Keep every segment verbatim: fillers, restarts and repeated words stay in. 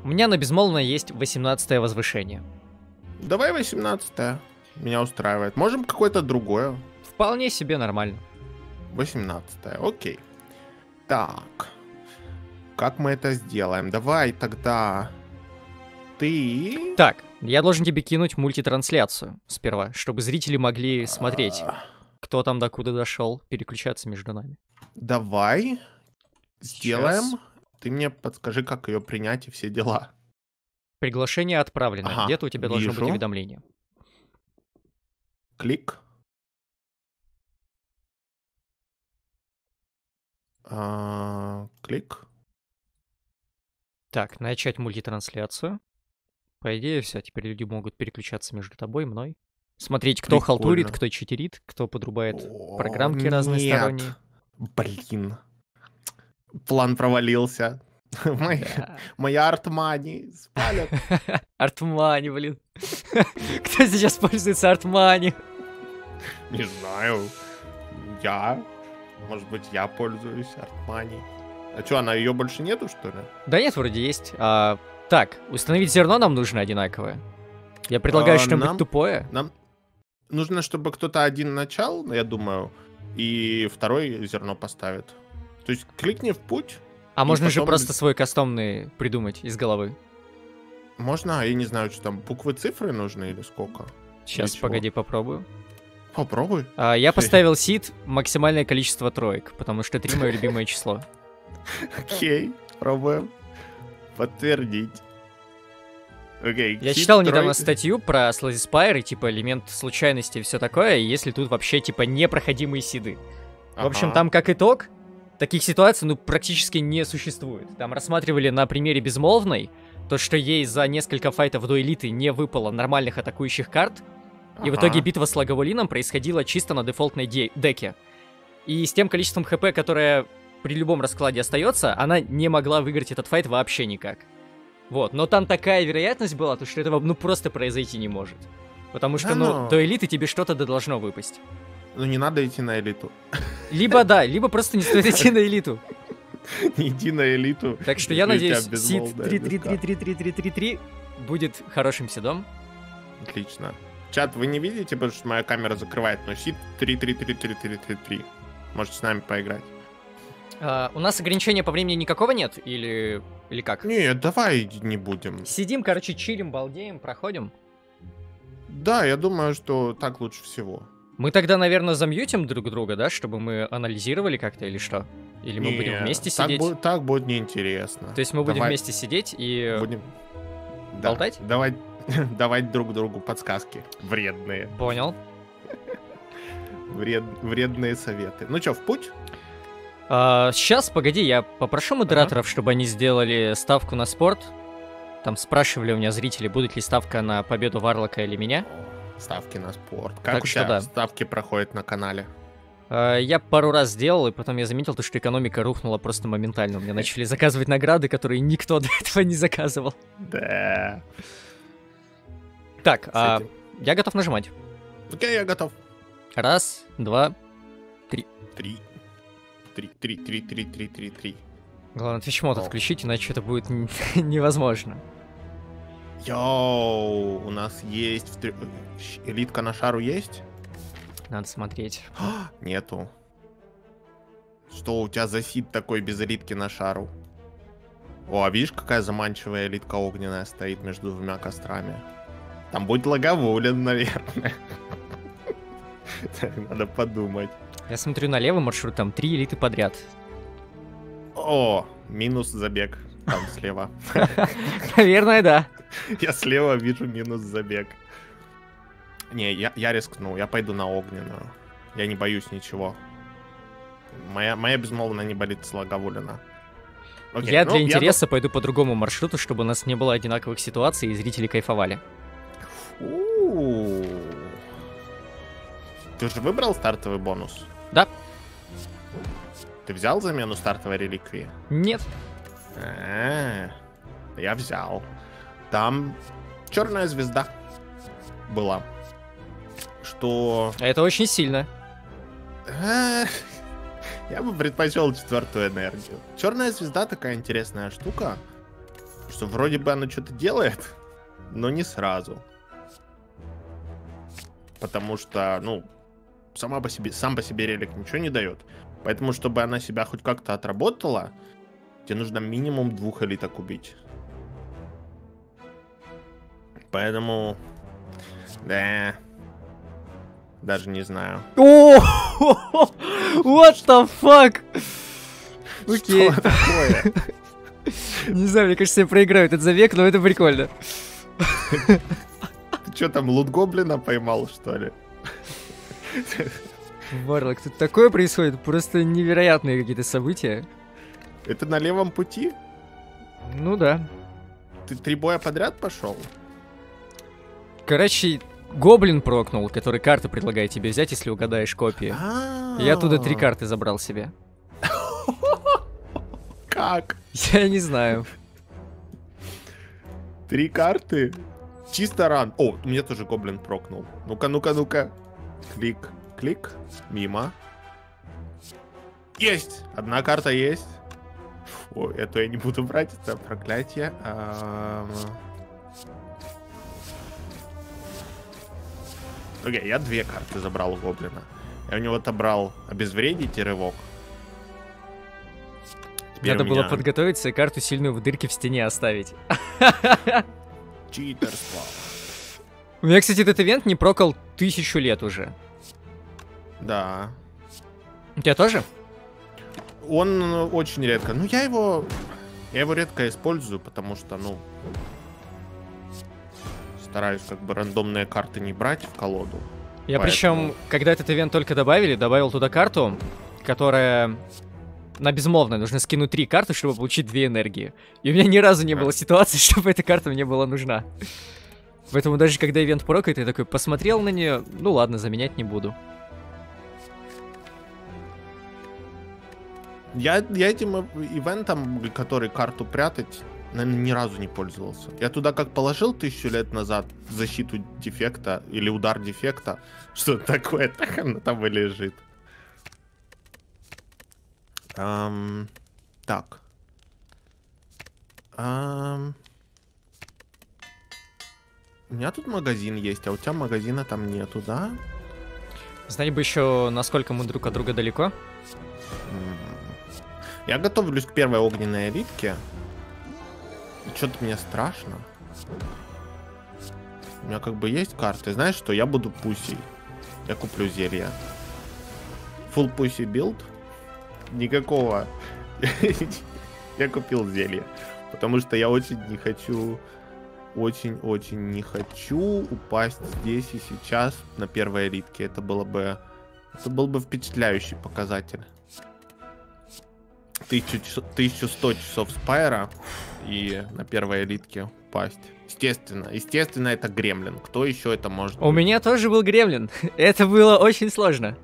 У меня на безмолвно есть восемнадцатое возвышение. Давай восемнадцатое. Меня устраивает. Можем какое-то другое. Вполне себе нормально. восемнадцатое, окей. Так. Как мы это сделаем? Давай тогда... Ты... Так, я должен тебе кинуть мультитрансляцию сперва, чтобы зрители могли смотреть, кто там докуда дошел, переключаться между нами. Давай сделаем. Сейчас. Ты мне подскажи, как ее принять и все дела. Приглашение отправлено. Ага, Где-то у тебя должно вижу. быть уведомление. Клик. А, клик. Так, начать мультитрансляцию. По идее, все, теперь люди могут переключаться между тобой и мной. Смотреть, кто Прикольно. халтурит, кто читерит, кто подрубает О, программки нет. разносторонние. Блин. План провалился. Моя, Да. моя артмани спалят. Артмани, блин. Кто сейчас пользуется Артмани? Не знаю. Я. Может быть, я пользуюсь артмани. А что, она ее больше нету, что ли? Да нет, вроде есть. А, так, установить зерно нам нужно одинаковое. Я предлагаю А, что-нибудь нам- тупое. Нам нужно, чтобы кто-то один начал, я думаю, и второй зерно поставит. То есть кликни в путь. А и можно же потом- просто свой кастомный придумать из головы. Можно, я не знаю, что там, буквы, цифры нужны или сколько? Сейчас, чего? погоди, попробую. Попробуй. А, я поставил сид максимальное количество троек, потому что три мое любимое число. Окей, пробуем. Подтвердить. Окей. Я хит читал недавно тройка. статью про Slazzy Spire, и, типа, элемент случайности и все такое, и если тут вообще, типа, непроходимые сиды. В общем, Ага. там как итог, таких ситуаций, ну, практически не существует. Там рассматривали на примере Безмолвной, то, что ей за несколько файтов до элиты не выпало нормальных атакующих карт, и в Ага. итоге битва с Лаговолином происходила чисто на дефолтной де- деке. И с тем количеством хп, которое при любом раскладе остается, она не могла выиграть этот файт вообще никак. Вот, но там такая вероятность была, то что этого ну просто произойти не может. Потому что, Да, ну, но- до элиты тебе что-то да должно выпасть. Ну не надо идти на элиту. Либо да, либо просто не стоит идти на элиту. Не иди на элиту. Так что я если у надеюсь, тебя сид безмолвная три три три доска. три три три три три будет хорошим сидом. Отлично. Чат, вы не видите, потому что моя камера закрывает, но сид три три три три три три три. Можете с нами поиграть. А, у нас ограничения по времени никакого нет? Или, или как? Нет, давай не будем. Сидим, короче, чилим, балдеем, проходим. Да, я думаю, что так лучше всего. Мы тогда, наверное, замьютим друг друга, да, чтобы мы анализировали как-то или что? Или мы Не, будем вместе так сидеть? будет, так будет неинтересно. То есть мы будем Давай- вместе сидеть и... Будем... Да, болтать? Давать, давать друг другу подсказки. Вредные. Понял. Вред, вредные советы. Ну что, в путь? А, сейчас, погоди, я попрошу модераторов, чтобы они сделали ставку на спорт. Там спрашивали у меня зрители, будет ли ставка на победу Варлока или меня. Ставки на спорт. Как Так у что тебя да. ставки проходят на канале? А, я пару раз сделал, и потом я заметил, то, что экономика рухнула просто моментально. Мне начали заказывать награды, которые никто до этого не заказывал. Да. Так, С а, этим. я готов нажимать. Окей, я готов. Раз, два. Три. Три, три, три, три, три, три, три. Главное, Twitch мод О. отключить, иначе это будет н- невозможно. Йоу, у нас есть... в трё- щ- Элитка на шару есть? Надо смотреть. А, Нету. Что у тебя за сид такой без элитки на шару? О, а видишь, какая заманчивая элитка огненная стоит между двумя кострами? Там будет Лаговулин, наверное. Так, надо подумать. Я смотрю на левый маршрут, там три элиты подряд. О, минус забег. Там слева. Наверное, да. Я слева вижу минус забег. Не, я, я рискну, я пойду на огненную. Я не боюсь ничего. Моя, моя безмолвно не болит с Лаговулина. Окей, Я ну, для го- интереса пойду по другому маршруту, чтобы у нас не было одинаковых ситуаций и зрители кайфовали. У-у-у. Ты же выбрал стартовый бонус? Да. Ты взял замену стартовой реликвии? Нет. А, я взял. Там черная звезда была. Что... Это очень сильно. А, Я бы предпочел четвертую энергию. Черная звезда такая интересная штука. Что вроде бы оно что-то делает, но не сразу. Потому что, ну, сама по себе, сам по себе релик ничего не дает. Поэтому, чтобы она себя хоть как-то отработала, тебе нужно минимум двух элиток убить. Поэтому, да, даже не знаю. О, what the fuck? Окей. Что такое? Не знаю, мне кажется, я проиграю этот забег, но это прикольно. Ты что там, лут-гоблина поймал, что ли? Варлок, тут такое происходит, просто невероятные какие-то события. Это на левом пути? Ну да. Ты три боя подряд пошел? Короче, гоблин прокнул, который карты предлагает тебе взять, если угадаешь копии. Я оттуда три карты забрал себе. Как? Я не знаю. Три карты? Чисто ран. О, у меня тоже гоблин прокнул. Ну-ка, ну-ка, ну-ка. Клик, клик. Мимо. Есть! Одна карта есть. Ой, эту я не буду брать, это проклятие. А... Окей, я две карты забрал у гоблина. Я у него отобрал обезвредить и рывок. Теперь Надо у было меня подготовиться и карту сильную в дырке в стене оставить. читерство. У меня, кстати, этот ивент не прокал тысячу лет уже. Да. У тебя тоже? Он очень редко. Ну, я его... Я его редко использую, потому что, ну... Стараюсь как бы рандомные карты не брать в колоду. Я Поэтому- причем, когда этот ивент только добавили, добавил туда карту, которая на безмолвное. Нужно скинуть три карты, чтобы получить две энергии. И у меня ни разу не А. было ситуации, чтобы эта карта мне была нужна. Поэтому даже когда ивент прокает, я такой посмотрел на нее, ну ладно, заменять не буду. Я, я этим ивентом, который карту прятать, наверное, ни разу не пользовался. Я туда как положил тысячу лет назад защиту дефекта или удар дефекта, что такое, так она там и лежит. Ам, так. Ам. У меня тут магазин есть, а у тебя магазина там нету, да? Знать бы еще, насколько мы друг от друга далеко. М. Я готовлюсь к первой огненной элитке. Что-то мне страшно. У меня как бы есть карты. Знаешь что? Я буду пусей. Я куплю зелье. Full пуси билд. Никакого. Я купил зелье. Потому что я очень не хочу... Очень-очень не хочу упасть здесь и сейчас на первой элитке. Это было бы... Это был бы впечатляющий показатель. тысяча сто часов спайра и на первой элитке упасть. Естественно, естественно, это гремлин. Кто еще это может У быть? меня тоже был гремлин. Это было очень сложно.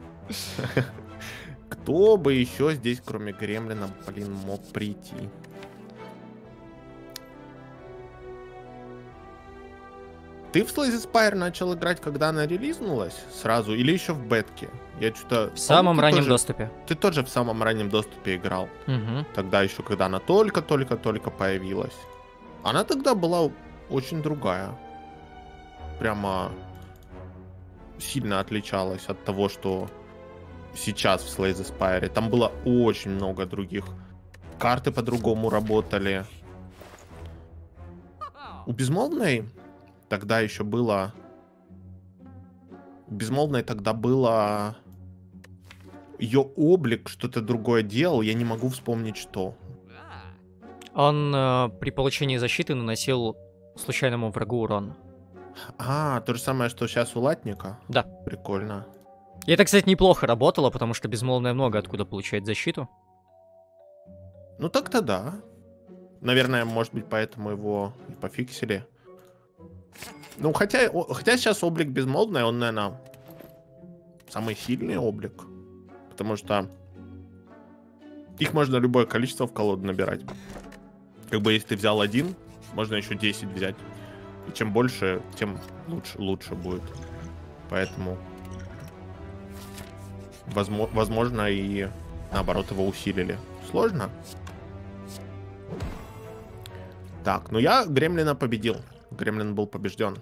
Кто бы еще здесь, кроме гремлина, блин, мог прийти? Ты в Slay the Spire начал играть, когда она релизнулась сразу, или еще в бетке? Я что-то... В самом Ты раннем тоже- доступе. Ты тоже в самом раннем доступе играл. Мгм. Тогда еще, когда она только-только-только появилась. Она тогда была очень другая. Прямо сильно отличалась от того, что сейчас в Slay the Spire. Там было очень много других. Карты по-другому работали. У Безмолвной тогда еще было... У Безмолвной тогда было... Ее облик что-то другое делал, я не могу вспомнить, что. Он э, при получении защиты наносил случайному врагу урон. А, то же самое, что сейчас у Латника? Да. Прикольно. И это, кстати, неплохо работало, потому что безмолвное много откуда получает защиту. Ну так-то да. Наверное, может быть, поэтому его и пофиксили. Ну, хотя, о- хотя сейчас облик Безмолвной, он, наверное, самый сильный облик. Потому что их можно любое количество в колоду набирать. Как бы если ты взял один, можно еще десять взять. И чем больше, тем лучше, лучше будет. Поэтому возможно, возможно и наоборот его усилили. Сложно? Так, ну я Гремлина победил. Гремлин был побежден.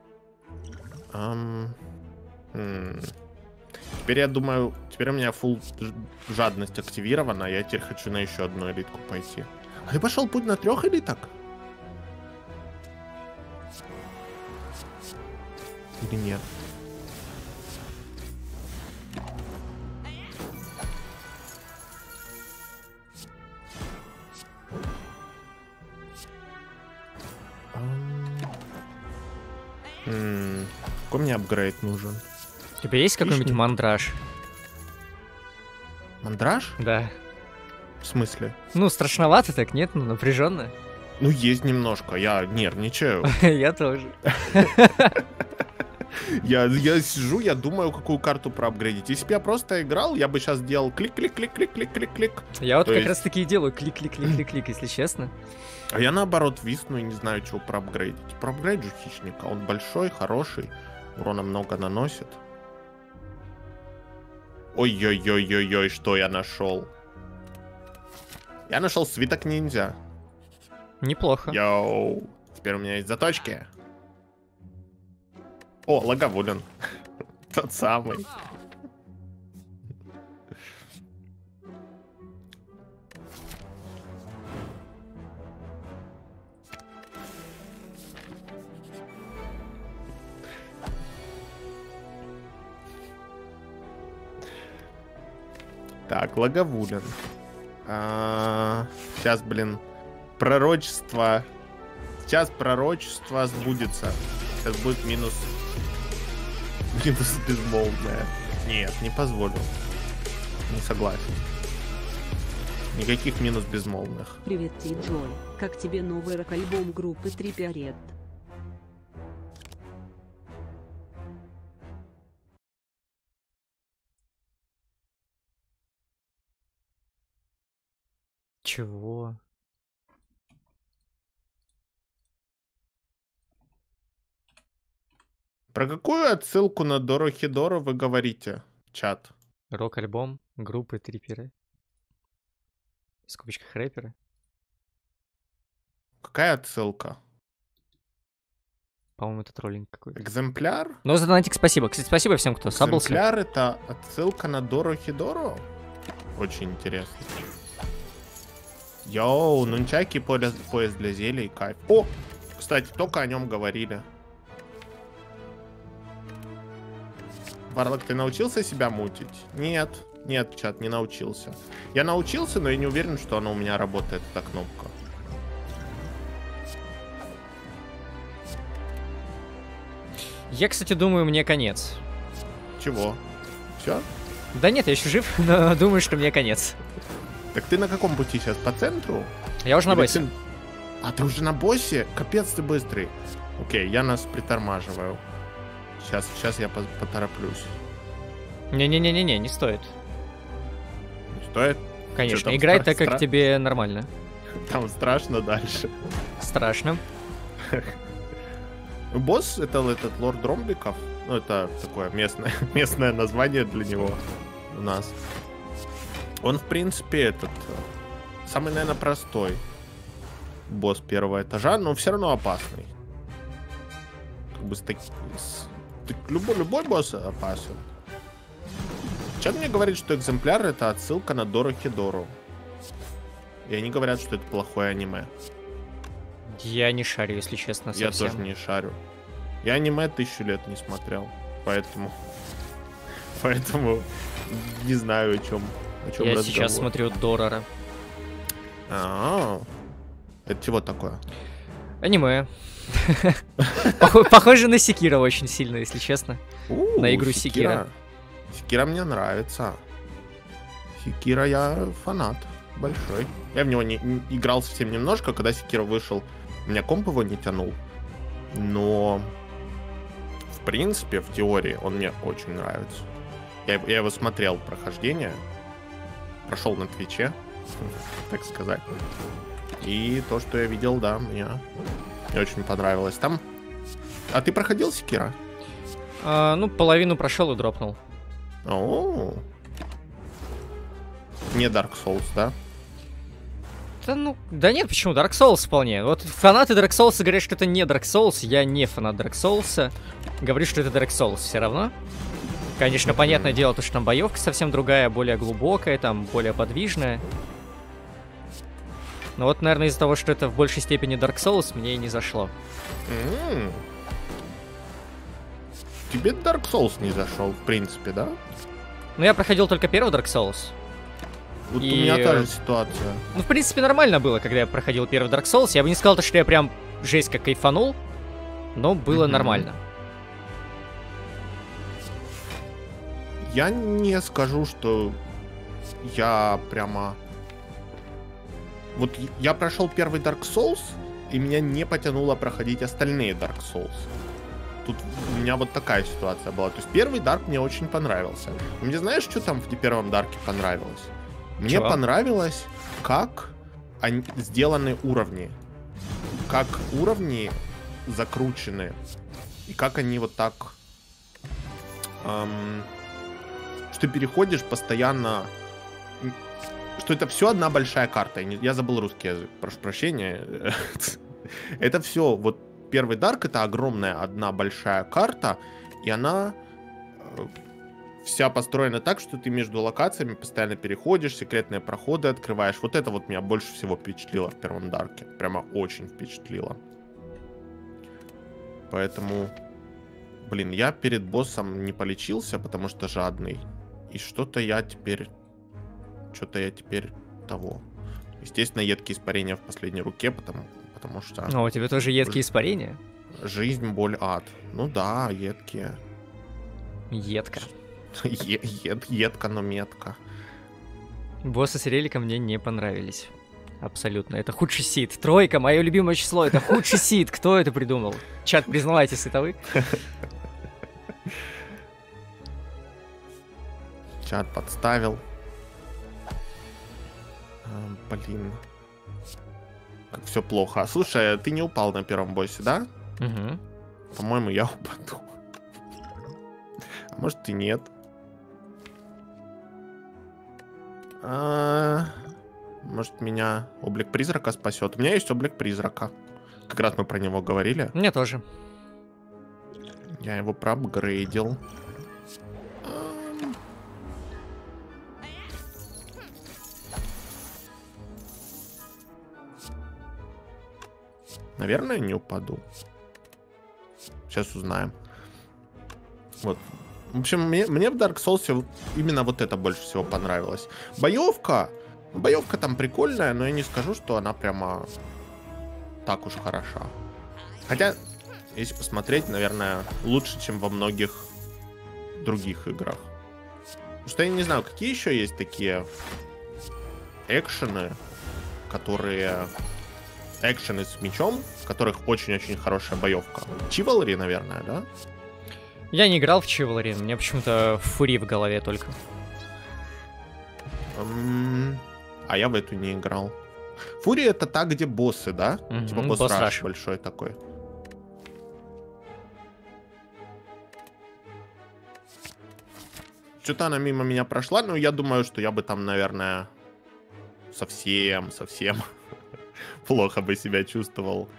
Ам... м. Теперь я думаю, теперь у меня фулл жадность активирована, я теперь хочу на еще одну элитку пойти. А ты пошел путь на трех элиток? Или нет? М-м, какой мне апгрейд нужен? У тебя есть какой-нибудь мандраж? Мандраж? Да. В смысле? Ну, страшновато так, нет? Ну, напряженно. Ну, есть немножко, я нервничаю. Я тоже. Я, я сижу, я думаю, какую карту проапгрейдить. Если бы я просто играл, я бы сейчас делал клик-клик-клик-клик-клик-клик-клик. Я вот То как есть- раз таки и делаю клик-клик-клик-клик-клик, если честно. А я наоборот висну и не знаю, чего проапгрейдить. Проапгрейджу хищника. Он большой, хороший, урона много наносит. Ой-ой-ой-ой-ой, что я нашел? Я нашел свиток ниндзя. Неплохо. Йоу. Теперь у меня есть заточки. О, Лаговулин. Тот самый. Так, Лаговулин. А, сейчас, блин, пророчество. Сейчас пророчество сбудется. Сейчас будет минус. Минус безмолвное. Нет, не позволю. Не согласен. Никаких минус безмолвных. Привет, Ти Джой. Как тебе новый рок-альбом группы Трипиарет? Чего? Про какую отсылку на Дорохидоро вы говорите, чат? Рок-альбом группы Триперы. В скобочках рэперы. Какая отсылка? По-моему, это троллинг какой-то. Экземпляр? Ну, за донатик спасибо. Кстати, спасибо всем, кто сабался. Экземпляр — это отсылка на Дорохидоро? Очень интересно. Йоу, нунчаки, пояс, пояс для зелий, кайф. О, кстати, только о нем говорили. Варлок, ты научился себя мутить? Нет, нет, чат, не научился. Я научился, но я не уверен, что она у меня работает, эта кнопка. Я, кстати, думаю, мне конец. Чего? Все? Да нет, я еще жив, но думаю, что мне конец. Так ты на каком пути сейчас? По центру? Я уже на Или боссе. ты- А, ты уже на боссе? Капец, ты быстрый. Окей, я нас притормаживаю. Сейчас, сейчас я по- потороплюсь. Не-не-не-не-не, не стоит. Не стоит? Конечно, там играй стра- так, как стра- тебе нормально. Там страшно дальше. Страшно. Босс — это этот лорд Ромбиков. Ну, это такое местное, местное название для него у нас. Он, в принципе, этот... э, самый, наверное, простой босс первого этажа, но все равно опасный. Как бы с таки- с- так любой, любой босс опасен. Чат мне говорит, что экземпляр — это отсылка на Дорохидору. И они говорят, что это плохое аниме. Я не шарю, если честно, Я совсем. тоже не шарю. Я аниме тысячу лет не смотрел, поэтому... Поэтому не знаю, о чем, о чем Я разговор. сейчас смотрю Дорора. А, это чего такое? Аниме. Похо- Похоже на Секиро очень сильно, если честно. У, На игру Секиро. Секиро мне нравится. Секиро я фанат большой. Я в него не, не- играл совсем немножко, когда Секиро вышел. У меня комп его не тянул. Но в принципе, в теории, он мне очень нравится. Я, я его смотрел прохождение. Прошел на Твиче, так сказать. И то, что я видел, да, мне, мне очень понравилось. Там. А ты проходил Секиро? А, ну, половину прошел и дропнул. О, не Dark Souls, да? Да ну, да нет, почему? Dark Souls вполне. Вот фанаты Dark Souls говорят, что это не Dark Souls. Я не фанат Dark Souls. Говорю, что это Dark Souls все равно. Конечно, понятное дело, то, что там боевка совсем другая, более глубокая, там более подвижная. Но вот, наверное, из-за того, что это в большей степени Dark Souls, мне и не зашло. Mm. Тебе Dark Souls не зашел, в принципе, да? Ну, я проходил только первый Dark Souls. Вот И... у меня та же ситуация. Ну, в принципе, нормально было, когда я проходил первый Dark Souls. Я бы не сказал, что я прям жесть как кайфанул, но было mm-hmm. нормально. Я не скажу, что я прямо... Вот я прошел первый Dark Souls, и меня не потянуло проходить остальные Dark Souls. Тут у меня вот такая ситуация была. То есть первый Dark мне очень понравился. Мне знаешь, что там в первом Дарке понравилось? Мне Чего? понравилось, как они сделаны уровни. Как уровни закручены. И как они вот так... Эм, что ты переходишь постоянно... Что это все одна большая карта. Я забыл русский язык, прошу прощения. Это все, вот первый Дарк это огромная одна большая карта, и она вся построена так, что ты между локациями постоянно переходишь, секретные проходы открываешь. Вот это вот меня больше всего впечатлило в первом Дарке. Прямо очень впечатлило. Поэтому, блин, я перед боссом не полечился, потому что жадный. И что-то я теперь... Что-то я теперь того. Естественно, едкие испарения в последней руке, потому, потому что... Ну, у тебя тоже едкие испарения? Жизнь, боль, ад. Ну да, едкие. Едко. Е- ед- едко, но метко. Боссы с реликом мне не понравились. Абсолютно. Это худший сид. Тройка, мое любимое число. Это худший сид. Кто это придумал? Чат, признавайтесь, это вы? Чат подставил. Блин. Как все плохо. Слушай, ты не упал на первом боссе, да? Угу. По-моему, я упаду. А может и нет. А... Может меня облик призрака спасет. У меня есть облик призрака. Как раз мы про него говорили. Мне тоже. Я его проапгрейдил. Наверное, не упаду. Сейчас узнаем. Вот. В общем, мне, мне в Dark Souls именно вот это больше всего понравилось. Боевка. Боевка там прикольная, но я не скажу, что она прямо так уж хороша. Хотя, если посмотреть, наверное, лучше, чем во многих других играх. Потому что я не знаю, какие еще есть такие экшены, которые... Экшены с мечом, в которых очень-очень хорошая боевка. Chivalry, наверное, да? Я не играл в Chivalry, у меня почему-то Фури в голове только. Um, а я в эту не играл. Фури это та, где боссы, да? Mm-hmm, типа босс-раш большой такой. Что-то она мимо меня прошла, но я думаю, что я бы там, наверное, совсем, совсем... плохо бы себя чувствовал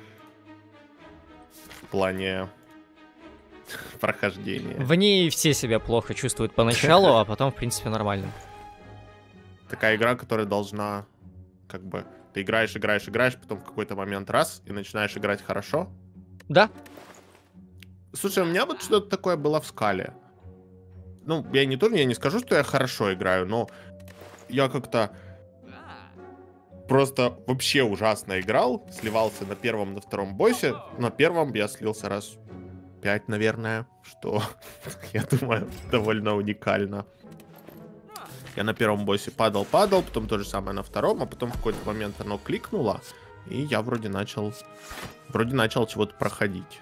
в плане прохождения. В ней все себя плохо чувствуют поначалу, а потом, в принципе, нормально. Такая игра, которая должна, как бы, ты играешь, играешь, играешь, потом в какой-то момент раз, и начинаешь играть хорошо. Да. Слушай, у меня вот что-то такое было в Скале. Ну, я не тоже, я не скажу, что я хорошо играю, но я как-то... Просто вообще ужасно играл, сливался на первом, на втором боссе. На первом я слился раз пять, наверное, что, я думаю, довольно уникально. Я на первом боссе падал-падал, потом то же самое на втором, а потом в какой-то момент оно кликнуло, и я вроде начал, вроде начал чего-то проходить.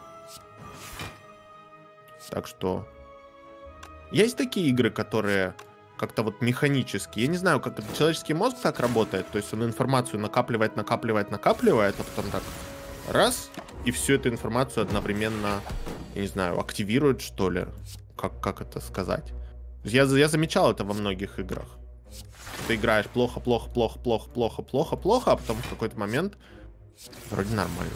Так что есть такие игры, которые... как-то вот механически. Я не знаю, как это человеческий мозг так работает. То есть он информацию накапливает, накапливает, накапливает, а потом так раз, и всю эту информацию одновременно, я не знаю, активирует, что ли. Как, как это сказать? Я, я замечал это во многих играх. Ты играешь плохо, плохо, плохо, плохо, плохо, плохо, плохо, а потом в какой-то момент вроде нормально.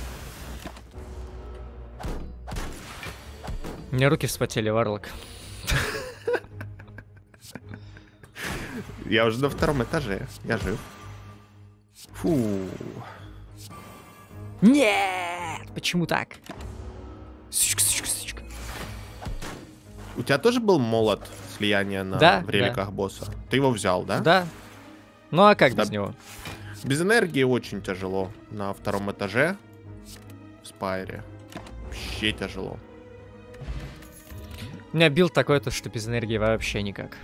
У меня руки вспотели, Варлок. Я уже на втором этаже. Я жив. Фу. Нет! Почему так? Сучка, сучка, сучка. У тебя тоже был молот слияния на Да, в реликах да. босса? Ты его взял, да? Да. Ну а как Да. без него? Без энергии очень тяжело на втором этаже в Спайре. Вообще тяжело. У меня билд такой-то, что без энергии вообще никак.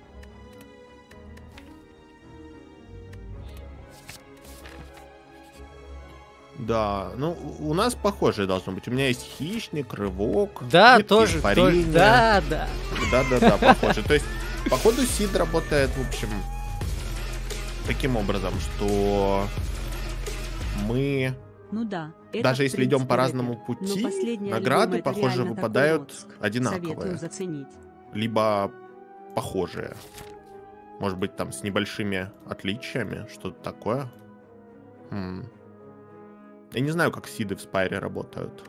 Да, ну у нас похожее должно быть. У меня есть хищник, рывок. Да, меткие тоже, тоже. испарения. Да, да. Да-да-да, похоже. То есть, походу, Сид работает, в общем, таким образом, что мы, Ну да. это, даже в если идем принципе, по разному рэпер. Но пути, последний награды, альбом — это похоже, реально такой выпадают мозг. одинаковые. Советую заценить. Либо похожие. Может быть, там с небольшими отличиями, что-то такое. Хм. Я не знаю, как Сиды в Спайре работают.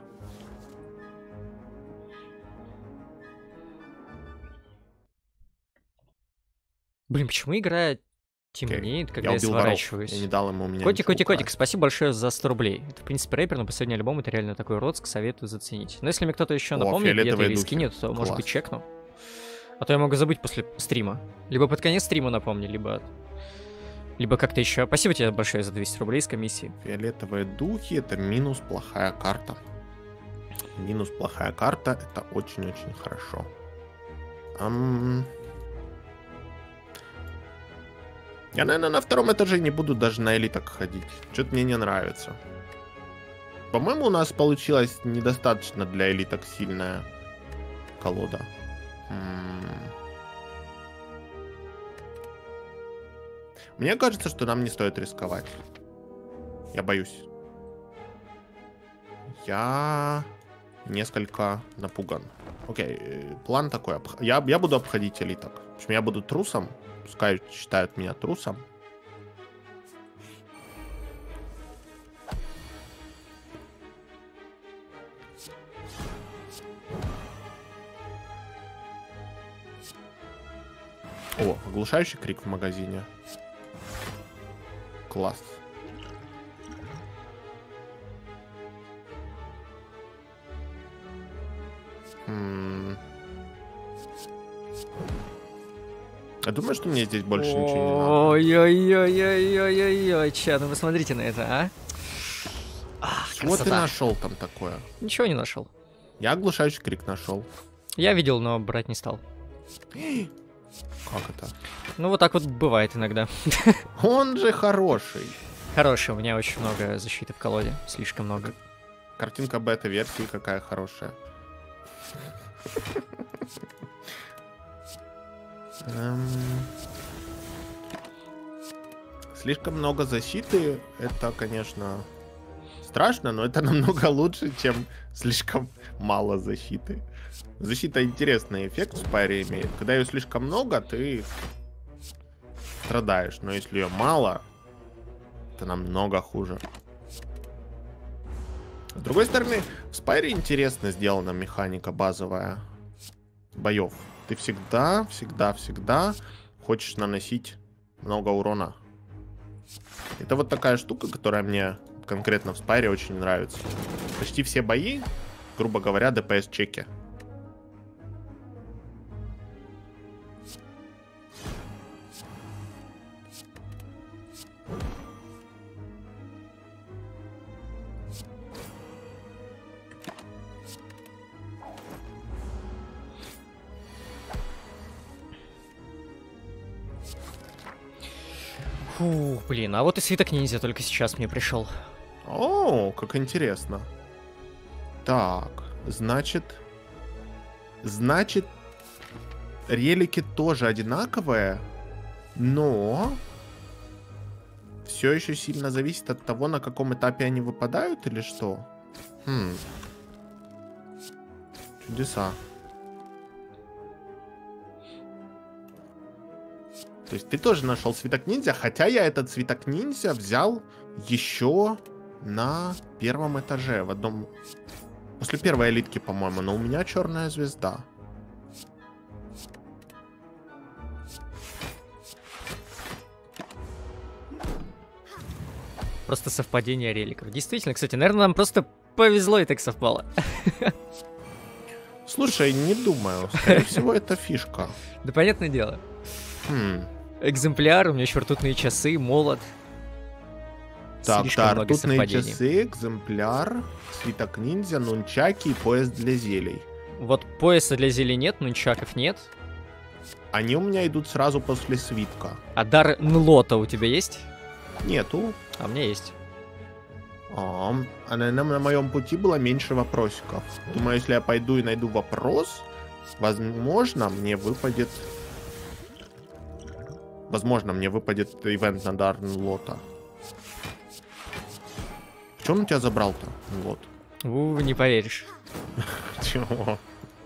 Блин, почему игра темнеет, когда Я я, убил воров. сворачиваюсь? Я не дал ему у меня Котик, ничего котик, котик, украсть. спасибо большое за сто рублей. Это, в принципе, рэпер, но последний альбом — это реально такой Роцк, советую заценить. Но если мне кто-то еще О, напомнит где-то фиолетовые или духи. скинет, то, может быть, Класс. чекну. А то я могу забыть после стрима. Либо под конец стрима напомни, либо... Либо как-то еще. Спасибо тебе большое за двести рублей с комиссии. Фиолетовые духи — это минус плохая карта. Минус плохая карта — это очень-очень хорошо. Ам... Я, наверное, на втором этаже не буду даже на элиток ходить. Что-то мне не нравится. По-моему, у нас получилась недостаточно для элиток сильная колода. М. Мне кажется, что нам не стоит рисковать. Я боюсь. Я несколько напуган. Окей, э, план такой. обх- Я, я буду обходить элиток. В общем, я буду трусом. Пускай считают меня трусом. О, оглушающий крик в магазине. Класс. М. Я думаю, что мне здесь больше ничего не надо. Ой-ой-ой-ой-ой-ой-ой, чё, ну вы смотрите на это, а? Ах, Чего ты красота. нашел там такое? Ничего не нашел. Я оглушающий крик нашел. Я видел, но брать не стал. Как это? Ну вот так вот бывает иногда. Он же хороший. Хороший, у меня очень много защиты в колоде, слишком много. Картинка бета-версии какая хорошая. Эм. Слишком много защиты, это, конечно, страшно, но это намного лучше, чем слишком мало защиты. Защита интересный эффект в Спайре имеет. Когда ее слишком много, ты страдаешь, но если ее мало, это намного хуже. С другой стороны, в Спайре интересно сделана механика базовая боев. Ты всегда, всегда, всегда хочешь наносить много урона. Это вот такая штука, которая мне конкретно в Спайре очень нравится. Почти все бои, грубо говоря, дэ пэ эс-чеки. Фу, блин, а вот и свиток ниндзя только сейчас мне пришел. О, как интересно. Так, значит... Значит, релики тоже одинаковые, но... Все еще сильно зависит от того, на каком этапе они выпадают или что? Хм. Чудеса. То есть ты тоже нашел свиток ниндзя, хотя я этот свиток ниндзя взял еще на первом этаже, в одном... После первой элитки, по-моему, но у меня черная звезда. Просто совпадение реликов. Действительно, кстати, наверное, нам просто повезло и так совпало. Слушай, не думаю. Скорее всего, это фишка. Да понятное дело. Хм. Экземпляр, у меня еще ртутные часы, молот. Так, Слишком да, много ртутные совпадений. часы, экземпляр, свиток ниндзя, нунчаки и пояс для зелий. Вот пояса для зелий нет, нунчаков нет. Они у меня идут сразу после свитка. А дар Нлота у тебя есть? Нету. А у меня есть. А, а на, на моем пути было меньше вопросиков. Думаю, если я пойду и найду вопрос, возможно, мне выпадет... Возможно, мне выпадет ивент на дар Нлота. Что он у тебя забрал-то, Нлот? У, не поверишь. Чего?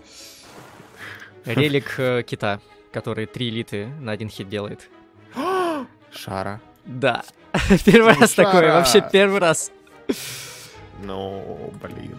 Релик э, кита, который три элиты на один хит делает. Шара. Да. Первый Ну, раз такое, Шара. вообще первый раз. Ну, блин.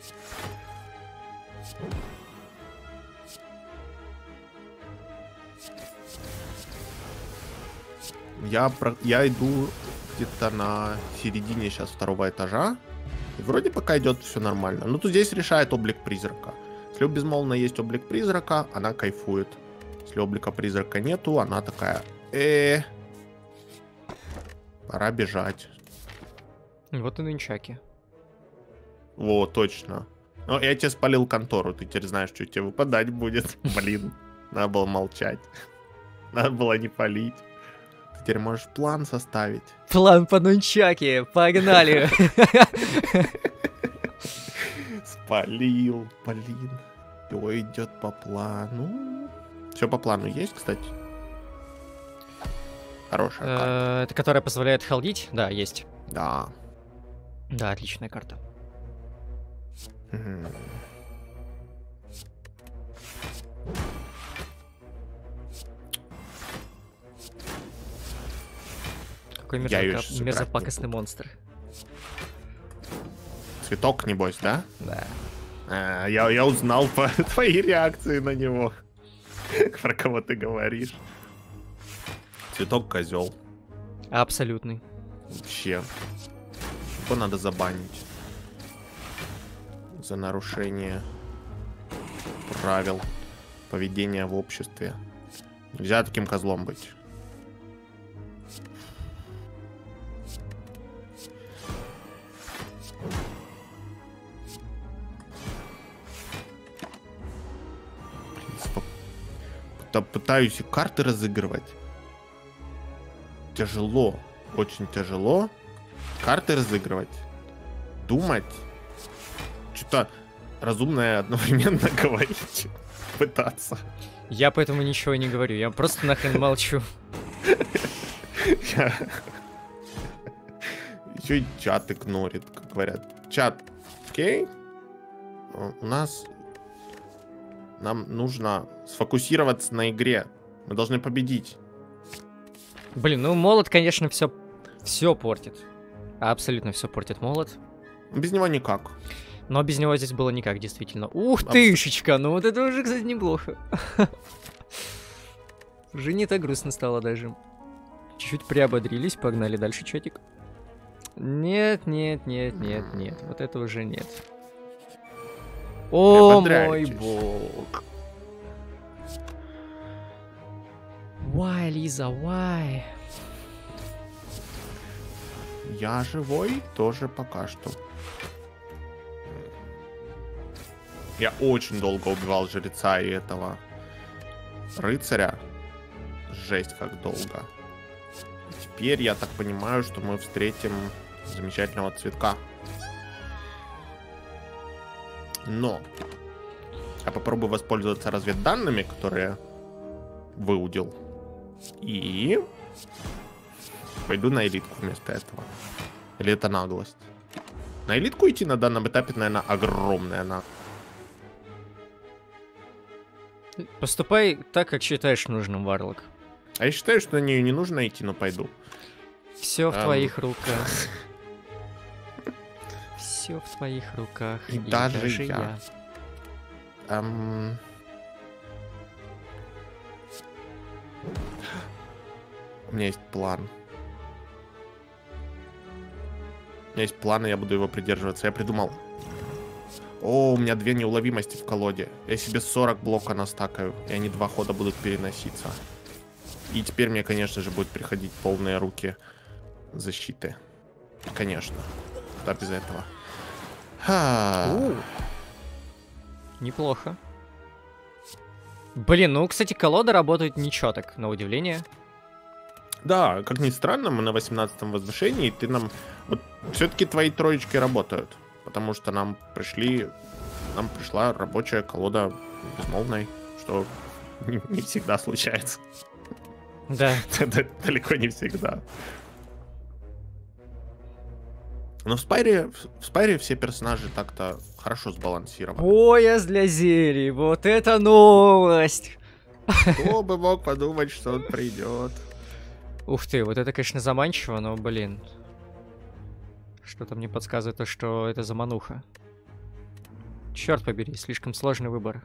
Я, про... я иду где-то на середине сейчас второго этажа. И вроде пока идет все нормально. Но тут здесь решает облик призрака. Если у безмолвно есть облик призрака, она кайфует. Если облика призрака нету, она такая... Э, пора бежать. Вот и нунчаки. Во, точно. Ну, я тебе спалил контору, ты теперь знаешь, что тебе выпадать будет. Блин, надо было молчать. Надо было не палить. Ты теперь можешь план составить. План по нунчаки, погнали. Спалил, блин. Все идет по плану. Все по плану есть, кстати? Хорошая карта. Э, Это которая позволяет халдить? Да, есть. Да. Да, отличная карта. Мгм. Какой Я её мерзопак- ещё сыграть мерзопакостный не буду. монстр. Цветок, небось, да? Да. А, я, я узнал по твоей реакции на него. Про кого ты говоришь. Цветок козел. Абсолютный. Вообще. Его надо забанить. За нарушение правил поведения в обществе. Нельзя таким козлом быть. Пыта- Пытаюсь и карты разыгрывать. Тяжело. Очень тяжело. Карты разыгрывать. Думать. Что-то разумное одновременно говорить. Пытаться. Я поэтому ничего не говорю, я просто нахрен молчу. Еще и чат игнорит, как говорят. Чат, окей? У нас... Нам нужно сфокусироваться на игре. Мы должны победить. Блин, ну молот, конечно, все все портит. Абсолютно все портит молот. Без него никак. Но без него здесь было никак, действительно. Ух Абс- тышечка, ну вот это уже, кстати, неплохо. Уже не так грустно стало даже. Чуть-чуть приободрились, погнали дальше, чатик. Нет, нет, нет, нет, нет. Вот это уже нет. О, мой Приободряйтесь. бог. Why, Лиза, why? Я живой тоже пока что. Я очень долго убивал жреца и этого рыцаря. Жесть, как долго. Теперь я так понимаю, что мы встретим замечательного цветка. Но я попробую воспользоваться разведданными, которые выудил. И пойду на элитку вместо этого. Или это наглость? На элитку идти на данном этапе, наверное, огромная наглость. Поступай так, как считаешь нужным, Варлок. А я считаю, что на нее не нужно идти, но пойду. Все в Ам. твоих руках. Все в твоих руках. И даже я. Ам. У меня есть план. У меня есть план, и я буду его придерживаться. Я придумал. О, у меня две неуловимости в колоде. Я себе сорок блока настакаю, и они два хода будут переноситься. И теперь мне, конечно же, будет приходить полные руки защиты. Конечно. Куда без этого. Ха. Неплохо. Блин, ну, кстати, колода работает ничего так, на удивление. Да, как ни странно, мы на восемнадцатом возвышении, и ты нам... Вот все-таки твои троечки работают. Потому что нам пришли... Нам пришла рабочая колода безмолвной, что не, не всегда случается. Да. Далеко не всегда. Но в Спайре, в Спайре все персонажи так-то хорошо сбалансированы. Пояс для зелий, вот это новость! Кто бы мог подумать, что он придет. Ух ты, вот это, конечно, заманчиво, но, блин. Что-то мне подсказывает то, что это замануха. Черт побери, слишком сложный выбор.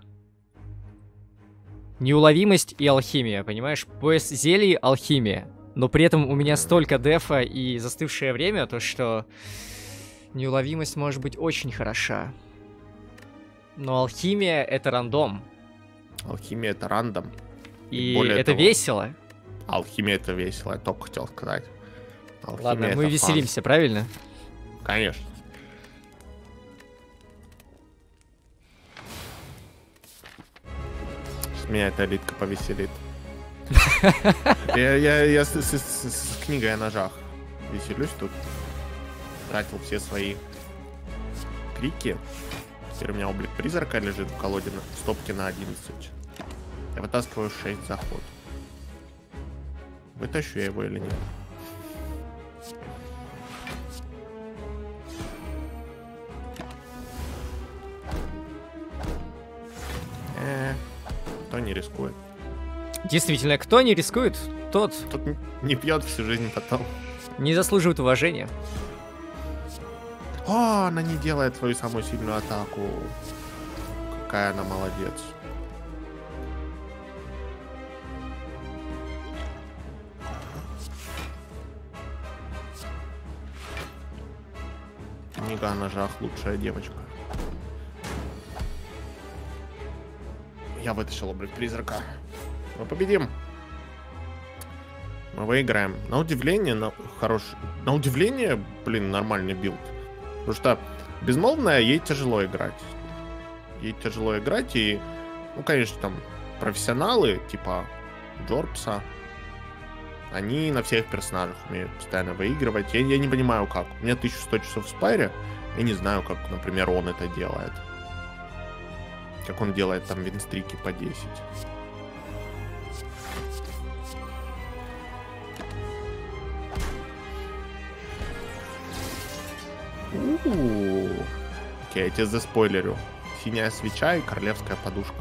Неуловимость и алхимия, понимаешь? Пояс зелий, алхимия. Но при этом у меня столько дефа и застывшее время, то что неуловимость может быть очень хороша. Но алхимия — это рандом. Алхимия — это рандом. И, и это того, весело. Алхимия — это весело, я только хотел сказать. Алхимия — Ладно, это мы фан. веселимся, правильно? Конечно. Меня эта элитка повеселит. Я, я, я с, с, с, с книгой о ножах веселюсь тут. Тратил все свои крики. Теперь у меня облик призрака лежит в колоде на, в стопке на одиннадцать. Я вытаскиваю шесть за ход. Вытащу я его или нет? Э, кто не рискует? Действительно, кто не рискует, тот Тот не пьет всю жизнь потом. не заслуживает уважения. О, она не делает свою самую сильную атаку. Какая она молодец. Книга о ножах, лучшая девочка. Я вытащил облик призрака. Мы победим. Мы выиграем. На удивление, на хороший. На удивление, блин, нормальный билд. Потому что безмолвная, ей тяжело играть. Ей тяжело играть, и, ну, конечно, там профессионалы, типа Джорпса, они на всех персонажах умеют постоянно выигрывать. Я, я не понимаю, как. У меня тысяча сто часов в Спайре, я не знаю, как, например, он это делает. Как он делает там винстрики по десять. У-у-у. Окей, я тебе заспойлерю. Синяя свеча и королевская подушка.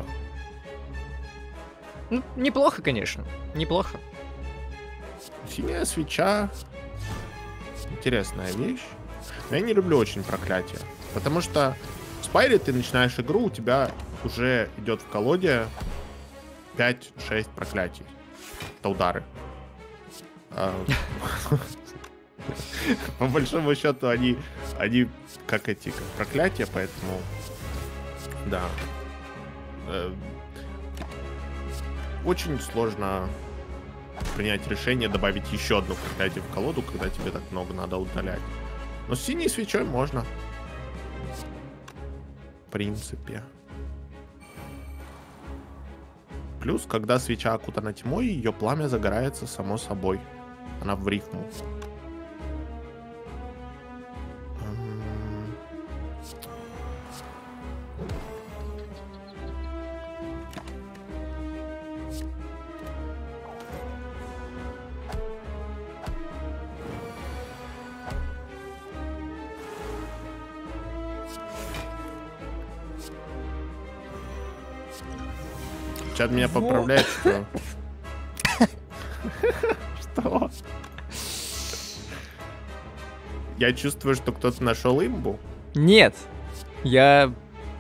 Ну, неплохо, конечно. Неплохо. Синяя свеча. Интересная вещь. Но я не люблю очень проклятие. Потому что в Спайре ты начинаешь игру, у тебя уже идет в колоде пять-шесть проклятий. Это удары. По большому счету они, они как эти, как проклятия, поэтому да. Очень сложно принять решение добавить еще одно проклятие в колоду, когда тебе так много надо удалять. Но с синей свечой можно. В принципе. Плюс, когда свеча окутана тьмой, ее пламя загорается само собой. Она в рифму. Чат меня поправляет, что... Что? Я чувствую, что кто-то нашел имбу. Нет, я...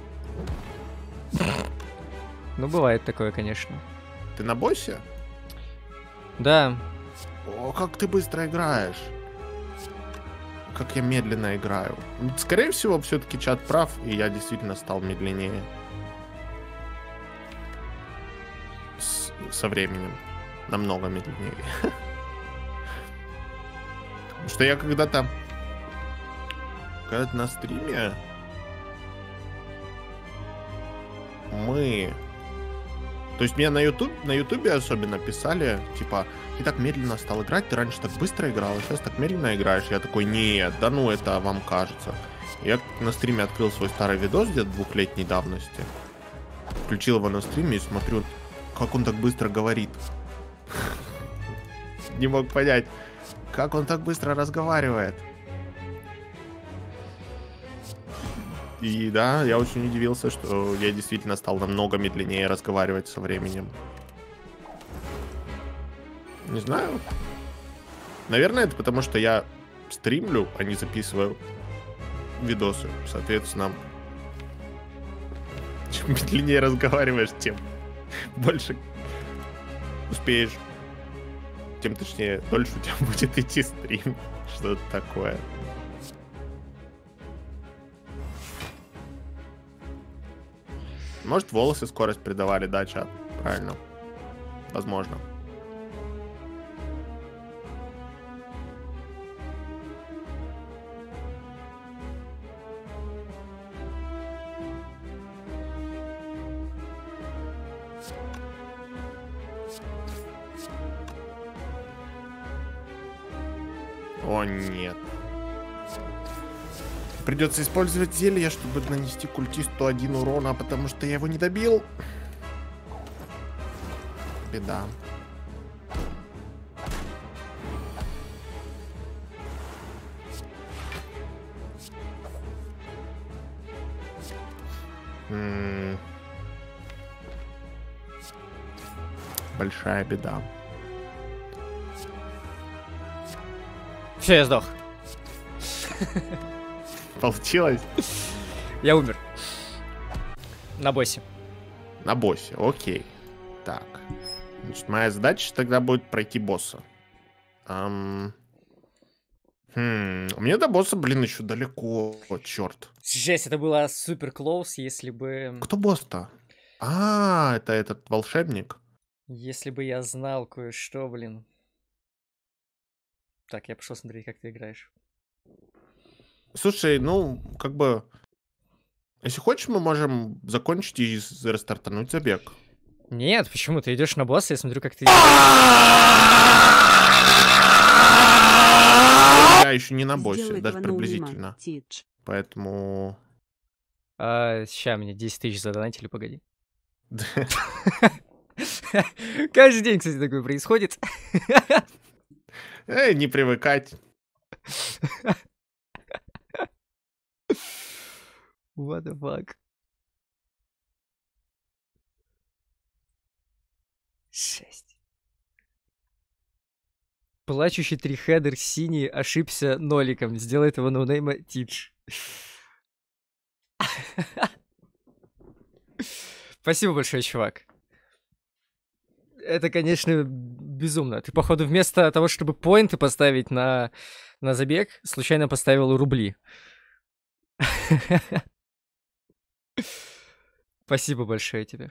Ну, бывает такое, конечно. Ты на боссе? Да. О, как ты быстро играешь. Как я медленно играю. Скорее всего, все-таки чат прав, и я действительно стал медленнее. С, со временем. Намного медленнее. Потому что я когда-то... Когда-то на стриме... Мы... То есть меня на YouTube, на ютубе особенно писали, типа, ты так медленно стал играть, ты раньше так быстро играл, а сейчас так медленно играешь. Я такой, нет, да ну это вам кажется. Я на стриме открыл свой старый видос где-то двухлетней давности. Включил его на стриме и смотрю, как он так быстро говорит. Не мог понять, как он так быстро разговаривает. И да, я очень удивился, что я действительно стал намного медленнее разговаривать со временем. Не знаю. Наверное, это потому, что я стримлю, а не записываю видосы. Соответственно, чем медленнее разговариваешь, тем больше успеешь. Тем точнее, дольше у тебя будет идти стрим. Что-то такое. Может, волосы скорость придавали, да, чат? Правильно. Возможно. О, нет. Придется использовать зелье, чтобы нанести культисту один урона, потому что я его не добил. Беда. М-м. Большая беда. Все, я сдох. Получилось? Я умер. На боссе. На боссе, окей. Так. Значит, моя задача тогда будет пройти босса. Ам... Хм... У меня до босса, блин, еще далеко. О, черт. Жесть, это было супер клоус, если бы... Кто босс-то? А, это этот волшебник. Если бы я знал кое-что, блин. Так, я пошел смотреть, как ты играешь. Слушай, ну, как бы... Если хочешь, мы можем закончить и рестартануть забег. Нет, почему? Ты идешь на босса, я смотрю, как ты... Я еще не на боссе, Сделай даже этого ноунима, приблизительно. Тидж. Поэтому... А, ща, мне десять тысяч задонатили, погоди. Каждый день, кстати, такое происходит. Эй, не привыкать. What the fuck? Шесть. Плачущий трихедер синий ошибся ноликом. Сделай этого ноунейма Тидж. Спасибо большое, чувак. Это, конечно, безумно. Ты, походу, вместо того, чтобы поинты поставить на, на забег, случайно поставил рубли. Спасибо большое тебе.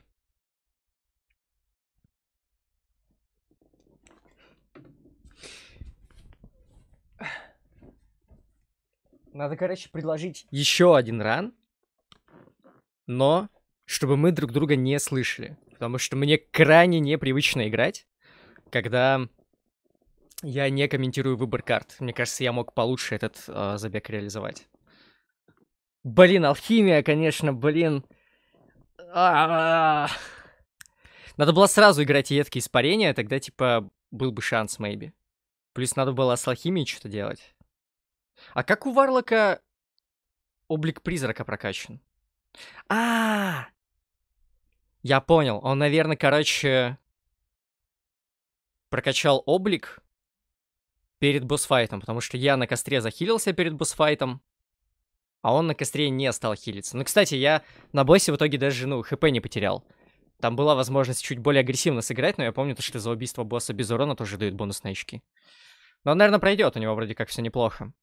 Надо, короче, предложить еще один ран, но чтобы мы друг друга не слышали. Потому что мне крайне непривычно играть, когда я не комментирую выбор карт. Мне кажется, я мог получше этот э, забег реализовать. Блин, алхимия, конечно, блин. А-а-а. Надо было сразу играть едкие испарения, тогда, типа, был бы шанс, maybe. Плюс надо было с алхимией что-то делать. А как у Варлока облик призрака прокачан? А, я понял. Он, наверное, короче... прокачал облик перед босс-файтом, потому что я на костре захилился перед босс-файтом, а он на костре не стал хилиться. Ну, кстати, я на боссе в итоге даже, ну, хп не потерял. Там была возможность чуть более агрессивно сыграть, но я помню, то, что за убийство босса без урона тоже дают бонусные очки. Но он, наверное, пройдет, у него вроде как все неплохо.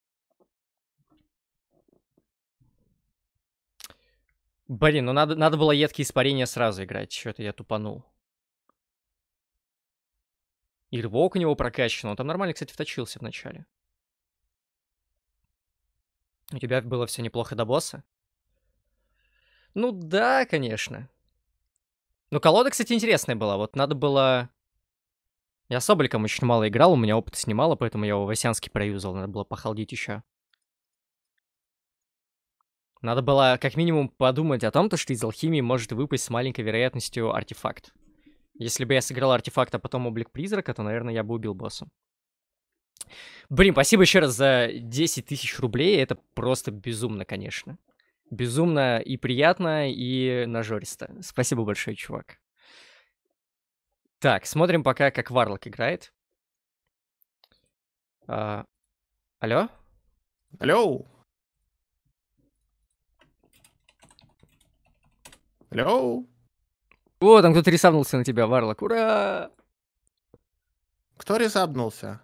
Блин, ну надо, надо было едкие испарения сразу играть, что-то я тупанул. И рывок у него прокачан, он там нормально, кстати, вточился в начале. У тебя было все неплохо до босса? Ну да, конечно. Ну, колода, кстати, интересная была. Вот надо было... Я с обликом очень мало играл, у меня опыта снимало, поэтому я его Васянский проюзал. Надо было похалдить еще. Надо было как минимум подумать о том, что из алхимии может выпасть с маленькой вероятностью артефакт. Если бы я сыграл артефакт, а потом облик призрака, то, наверное, я бы убил босса. Блин, спасибо еще раз за десять тысяч рублей. Это просто безумно, конечно. Безумно и приятно, и нажористо. Спасибо большое, чувак. Так, смотрим пока, как Варлок играет. А... Алло? Алло. Алло. О, там кто-то ресабнулся на тебя, Варлок. Ура! Кто ресабнулся?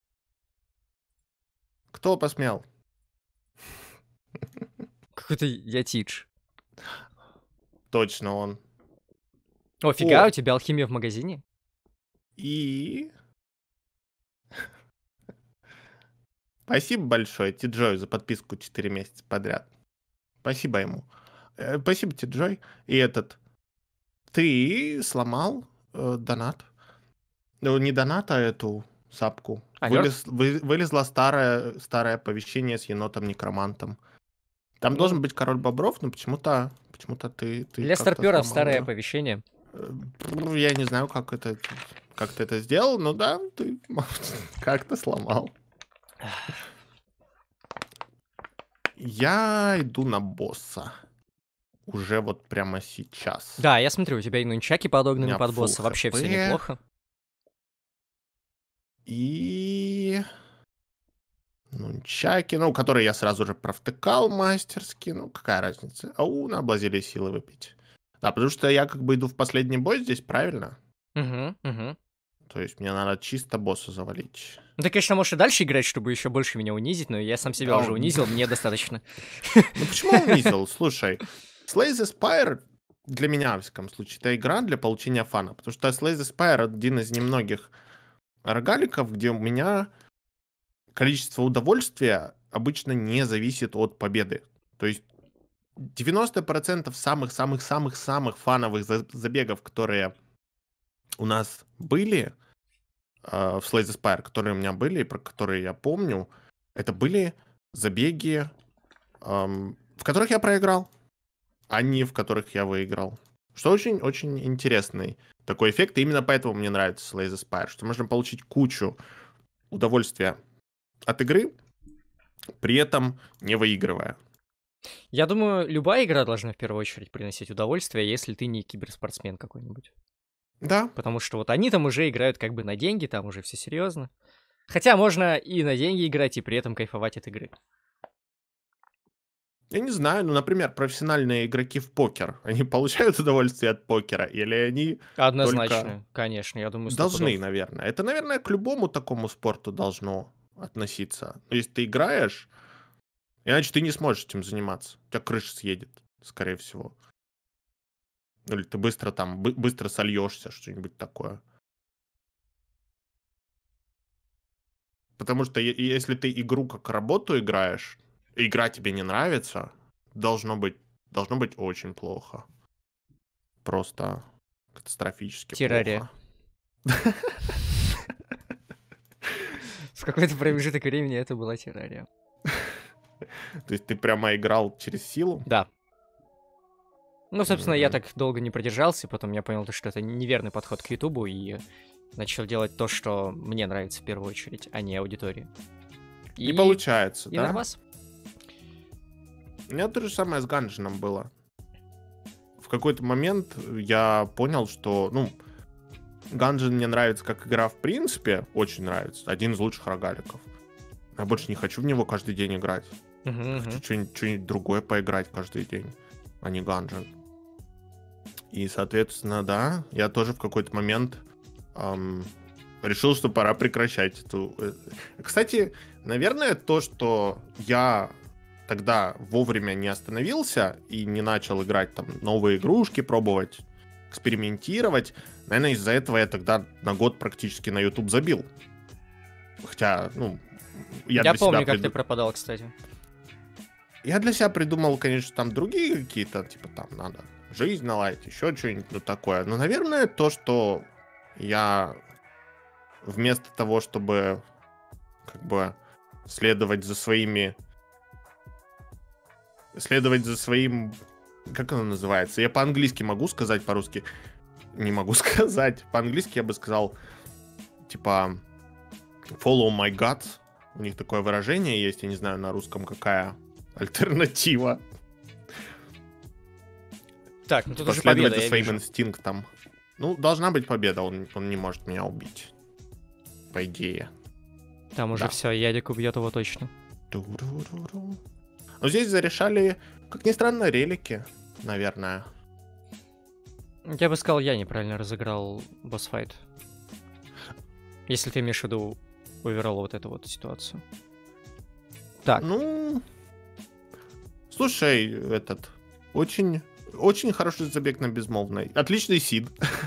Кто посмел? Какой-то ятидж. Точно он. О, фига, О. у тебя алхимия в магазине? И... Спасибо большое Ти-Джою за подписку четыре месяца подряд. Спасибо ему. Э, Спасибо, Ти-Джой. И этот... Ты сломал э, донат. Ну, не донат, а эту сапку. Алло? Вылез, вы- вылезло старое, старое оповещение с енотом-некромантом. Там Ну. должен быть король бобров, но почему-то, почему-то ты, ты Для как-то старперов сломал старое её. оповещение. Э, Я не знаю, как это, как ты это сделал, но да, ты как-то сломал. Я иду на босса. Уже вот прямо сейчас. Да, я смотрю, у тебя и нунчаки подогнаны меня под босса. full Вообще хп. все неплохо. И... Нунчаки, ну, которые я сразу же провтыкал мастерски. Ну, какая разница? Ау, на базилии силы выпить. Да, потому что я как бы иду в последний бой здесь, правильно? Угу, угу. То есть мне надо чисто босса завалить. Ну, ты, конечно, можешь и дальше играть, чтобы еще больше меня унизить, но я сам себя Да, уже он- унизил, мне достаточно. Ну почему унизил? Слушай, Slay the Spire для меня, в всяком случае, это игра для получения фана. Потому что Slay the Spire один из немногих рогаликов, где у меня количество удовольствия обычно не зависит от победы. То есть девяносто процентов самых-самых-самых-самых фановых за- забегов, которые у нас были э, в Slay the Spire, которые у меня были, и про которые я помню, это были забеги, эм, в которых я проиграл, а не в которых я выиграл. Что очень-очень интересный такой эффект, и именно поэтому мне нравится Slay the Spire, что можно получить кучу удовольствия от игры, при этом не выигрывая. Я думаю, любая игра должна в первую очередь приносить удовольствие, если ты не киберспортсмен какой-нибудь. Да, Потому что вот они там уже играют как бы на деньги, там уже все серьезно. Хотя можно и на деньги играть, и при этом кайфовать от игры. я не знаю, ну, например, профессиональные игроки в покер, они получают удовольствие от покера, или они Однозначно, только конечно, я думаю, сто должны, пудов. наверное. Это, наверное, к любому такому спорту должно относиться. Если ты играешь, иначе ты не сможешь этим заниматься. У тебя крыша съедет, скорее всего. Или ты быстро там, бы- быстро сольешься, что-нибудь такое. Потому что е- если ты игру как работу играешь, и игра тебе не нравится, должно быть, должно быть очень плохо. Просто катастрофически Террария. плохо. В какой-то промежуток времени это была террария. То есть ты прямо играл через силу? Да. Ну, собственно, я Мгм. так долго не продержался, потом я понял, что это неверный подход к Ютубу, и начал делать то, что мне нравится в первую очередь, а не аудитории. И, получается, И да? нормас. У меня то же самое с Ганжином было. В какой-то момент я понял, что, ну, Ганжен мне нравится как игра в принципе, очень нравится. Один из лучших рогаликов. Я больше не хочу в него каждый день играть. Мгм, мгм. Хочу что-нибудь, что-нибудь другое поиграть каждый день, а не Ганжен. И, соответственно, да, я тоже в какой-то момент эм, решил, что пора прекращать эту... э, Кстати, наверное, то, что я тогда вовремя не остановился и не начал играть там новые игрушки, пробовать, экспериментировать, наверное, из-за этого я тогда на год практически на YouTube забил. Хотя, ну, я, Я для помню, себя как приду- ты пропадал, кстати. Я для себя придумал, конечно, там другие какие-то, типа там надо жизнь наладить, еще что-нибудь ну, такое. Но, наверное, то, что я вместо того, чтобы как бы следовать за своими... Следовать за своим... Как оно называется? Я по-английски могу сказать, по-русски не могу сказать. По-английски я бы сказал, типа, follow my guts. У них такое выражение есть, я не знаю на русском какая альтернатива. Так, ну тут уже Последовать победа, за я своим вижу. инстинктом. Ну, должна быть победа, он, он не может меня убить. По идее. Там уже Да. все, Ядик убьет его точно. Ту-ру-ру-ру. Но здесь зарешали, как ни странно, релики, наверное. Я бы сказал, я неправильно разыграл босс-файт. Если ты имеешь в виду оверолл вот эту вот ситуацию. Так, Ну, слушай, этот, очень, очень хороший забег на безмолвной. Отличный сид.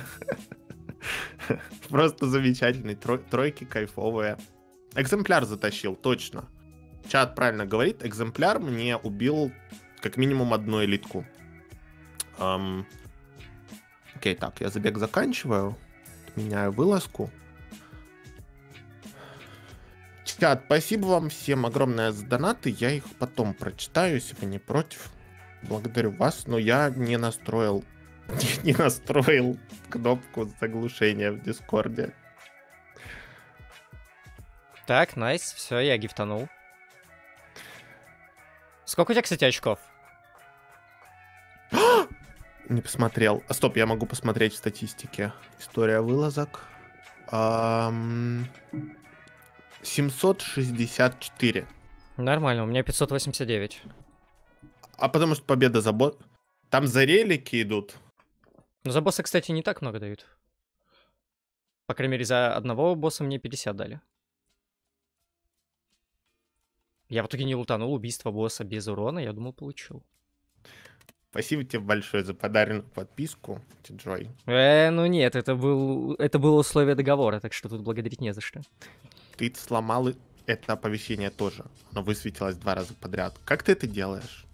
Просто замечательный. Тро- тройки кайфовые. Экземпляр затащил, точно. Чат правильно говорит. Экземпляр мне убил как минимум одну элитку. Ам, Окей, так, я забег заканчиваю. Меняю вылазку. Чат, спасибо вам всем огромное за донаты. Я их потом прочитаю, если вы не против. Благодарю вас, но я не настроил не настроил кнопку заглушения в Дискорде. так, найс, все, я гифтанул. Сколько у тебя, кстати, очков? Не посмотрел. А, стоп, я могу посмотреть в статистике. История вылазок. Ам, семьсот шестьдесят четыре. Нормально, у меня пятьсот восемьдесят девять. А потому что победа за бот. Там за релики идут. Ну, за босса, кстати, не так много дают. По крайней мере, за одного босса мне пятьдесят дали. Я в итоге не лутанул убийство босса без урона, я думал, получил. Спасибо тебе большое за подаренную подписку, Джой. Э, ну нет, это, был, это было условие договора, так что тут благодарить не за что. Ты сломал и- это оповещение тоже. Оно высветилось два раза подряд. Как ты это делаешь?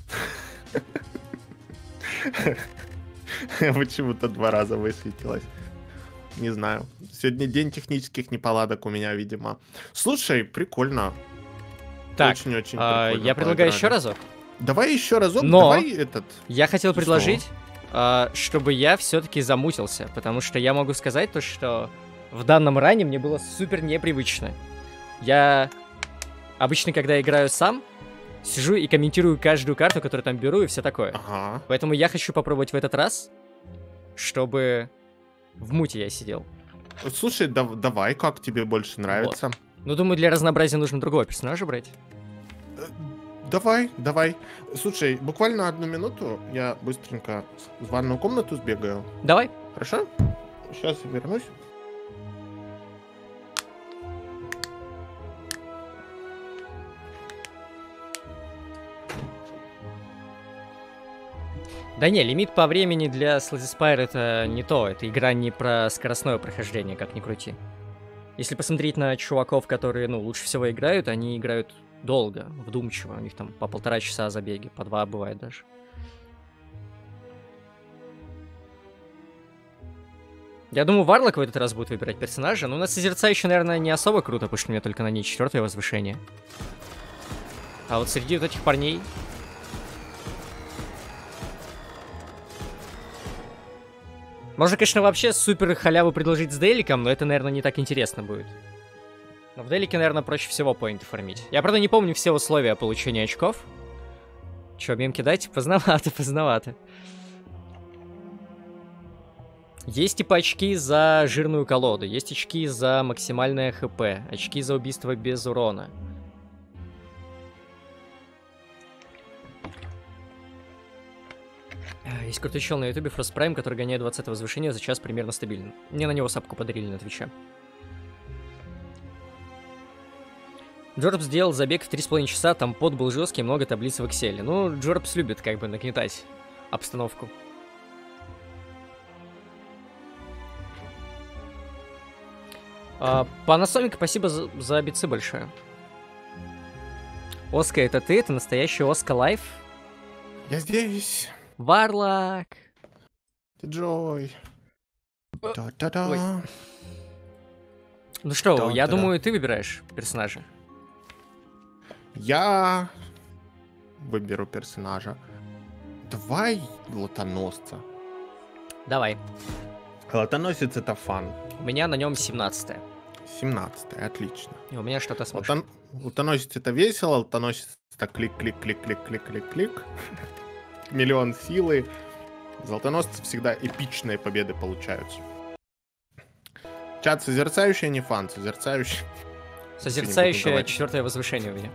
Почему-то два раза высветилось. Не знаю. Сегодня день технических неполадок у меня, видимо. Слушай, прикольно. Так, Очень-очень а, прикольно я предлагаю поиграли. еще разок. Давай еще разок, Но- давай этот... Я хотел Что? предложить, а, чтобы я все-таки замутился, потому что я могу сказать то, что в данном ране мне было супер непривычно. Я обычно, когда играю сам, сижу и комментирую каждую карту, которую там беру, и все такое. Ага. Поэтому я хочу попробовать в этот раз, чтобы в муте я сидел. Слушай, да- давай, как тебе больше нравится? Ну, думаю, для разнообразия нужно другого персонажа брать. Давай, давай. Слушай, буквально одну минуту, я быстренько в ванную комнату сбегаю. Давай. Хорошо? Сейчас я вернусь. Да не, лимит по времени для Slay the Spire это не то. Это игра не про скоростное прохождение, как ни крути. Если посмотреть на чуваков, которые, ну, лучше всего играют, они играют долго, вдумчиво. У них там по полтора часа забеги, по два бывает даже. Я думаю, Варлок в этот раз будет выбирать персонажа, но на Созерцающий, наверное, не особо круто, потому что у меня только на ней четвертое возвышение. А вот среди вот этих парней... Можно, конечно, вообще супер халяву предложить с деликом, но это, наверное, не так интересно будет. Но в делике, наверное, проще всего поинты фармить. Я, правда, не помню все условия получения очков. Чё, мемки дать? Поздновато, поздновато. Есть типа очки за жирную колоду, есть очки за максимальное хп, очки за убийство без урона. Есть крутой чел на ютубе Frost Prime, который гоняет двадцатое возвышение за час примерно стабильно. Мне на него сапку подарили на Твиче. Джорбс сделал забег в три с половиной часа, там пот был жесткий, много таблиц в Excel. Ну, Джорбс любит как бы нагнетать обстановку. А, Panasonic, спасибо за, за бицы большое. Оска, это ты? Это настоящий Оска Лайф? Я здесь. Варлок. Ты Джой. Да-да-да. Ой. Ну что, Да, я да, думаю, ты выбираешь персонажа. Я выберу персонажа. Давай лотоносца. Давай. Лотоносец это фан. У меня на нем семнадцатое. семнадцатый, отлично. И у меня что-то смешно. Лотон... Лотоносец это весело, лотоносец это клик-клик-клик-клик-клик-клик-клик. Миллион силы. Золотоносцы всегда эпичные победы получаются. Чат созерцающий, а не фан. Созерцающий. Созерцающее четвертое возвышение у меня.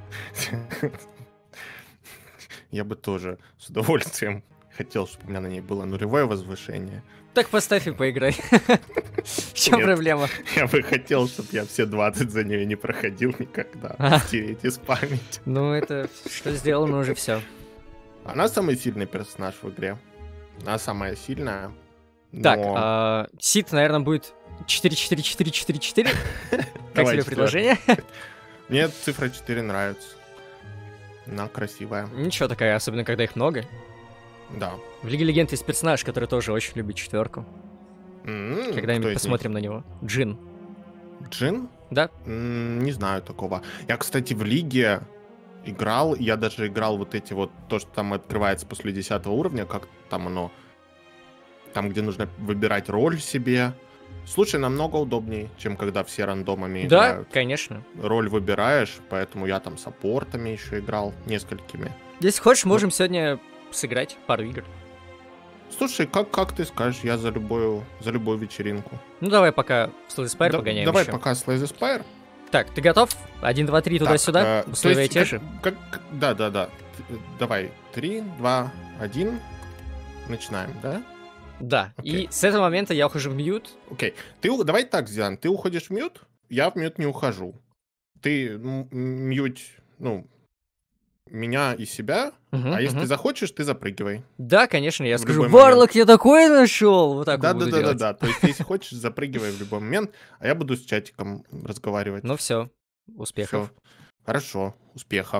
Я бы тоже с удовольствием хотел, чтобы у меня на ней было нулевое возвышение. Так поставь и поиграй. В чем проблема? Я бы хотел, чтобы я все двадцать за нее не проходил никогда. А. Стереть из памяти. Ну, это что сделано уже все. Она самый сильный персонаж в игре. Она самая сильная. Так, но- а, Сид, наверное, будет четыре четыре четыре четыре четыре. Как Давай тебе четвёртый. предложение? Мне цифра четыре нравится. Она красивая. Ничего такая, особенно когда их много. Да. В Лиге Легенд есть персонаж, который тоже очень любит четверку. М, кто Когда-нибудь из посмотрим на него. Джин. них? Джин? Да? М, Не знаю такого. Я, кстати, в лиге играл, я даже играл вот эти вот, то, что там открывается после десятого уровня, как там оно, там, где нужно выбирать роль себе. Слушай, намного удобнее, чем когда все рандомами Да, играют. конечно. Роль выбираешь, поэтому я там саппортами еще играл, несколькими. Если хочешь, можем сегодня сыграть пару игр. Слушай, как, как ты скажешь, я за любую, за любую вечеринку. Ну давай пока в Slay Spire Да- погоняем Давай еще. пока Slay the Spire. Так, ты готов? Один, два, три, туда-сюда? Так, э, Условия то есть те как- же? Как, да, да, да. Т- Давай. Три, два, один. Начинаем, да? Да. окей. И с этого момента я ухожу в мьют. Окей. Ты, у- давай так, Зиан, ты уходишь в мьют, я в мьют не ухожу. Ты м- м- мьють, ну, меня и себя, Мгм, а если мгм. ты захочешь, ты запрыгивай. Да, конечно, я в скажу, любой момент. Варлок, я такой нашел! Вот так Да, вот да, буду да, да, делать. да. То есть, если хочешь, запрыгивай в любой момент, а я буду с чатиком разговаривать. Ну все, успехов. Всё. Хорошо, успехов.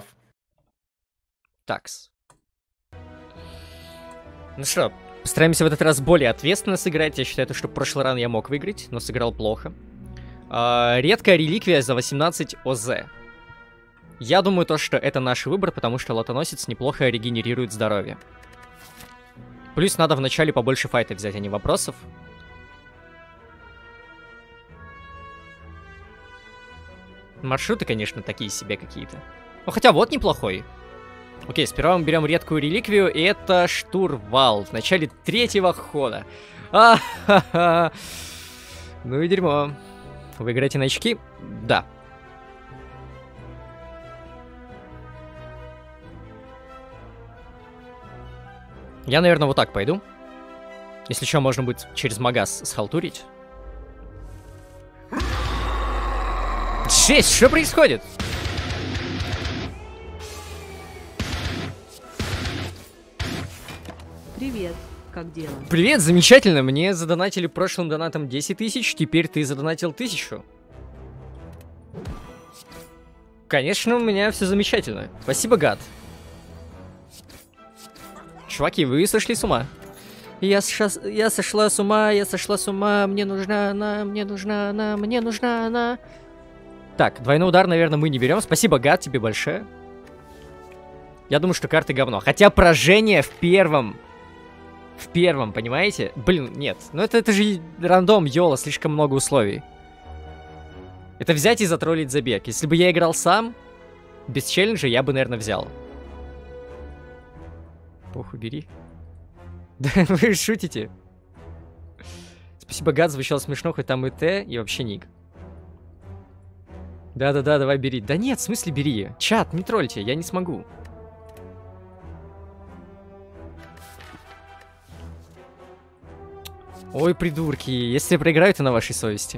Такс. Ну что, постараемся в этот раз более ответственно сыграть. Я считаю, что в прошлый ран я мог выиграть, но сыграл плохо. А, редкая реликвия за восемнадцать ОЗ. Я думаю, то, что это наш выбор, потому что лотоносец неплохо регенерирует здоровье. Плюс надо вначале побольше файтов взять, а не вопросов. Маршруты, конечно, такие себе какие-то. Ну, хотя вот неплохой. Окей, сперва мы берем редкую реликвию, и это штурвал в начале третьего хода. А-ха-ха. Ну и дерьмо. Вы играете на очки? Да. Я, наверное, вот так пойду. Если что, можно будет через магаз схалтурить. Жесть, что происходит? Привет, как дела? Привет, замечательно. Мне задонатили прошлым донатом десять тысяч, теперь ты задонатил тысячу. Конечно, у меня все замечательно. Спасибо, гад. Чуваки, вы сошли с ума. Я, сша- я сошла с ума, я сошла с ума, мне нужна она, мне нужна она, мне нужна она. Так, двойной удар, наверное, мы не берем. Спасибо, гад, тебе большое. Я думаю, что карты говно. Хотя поражение в первом... В первом, понимаете? Блин, нет. Ну это, это же рандом, йола, слишком много условий. Это взять и затроллить забег. Если бы я играл сам, без челленджа, я бы, наверное, взял. Похуй, бери. Да вы шутите. спасибо, гад, звучало смешно, хоть там и Т, и вообще ник. Да-да-да, давай бери. Да нет, в смысле бери. Чат, не тролльте, я не смогу. Ой, придурки, если я проиграю, то на вашей совести.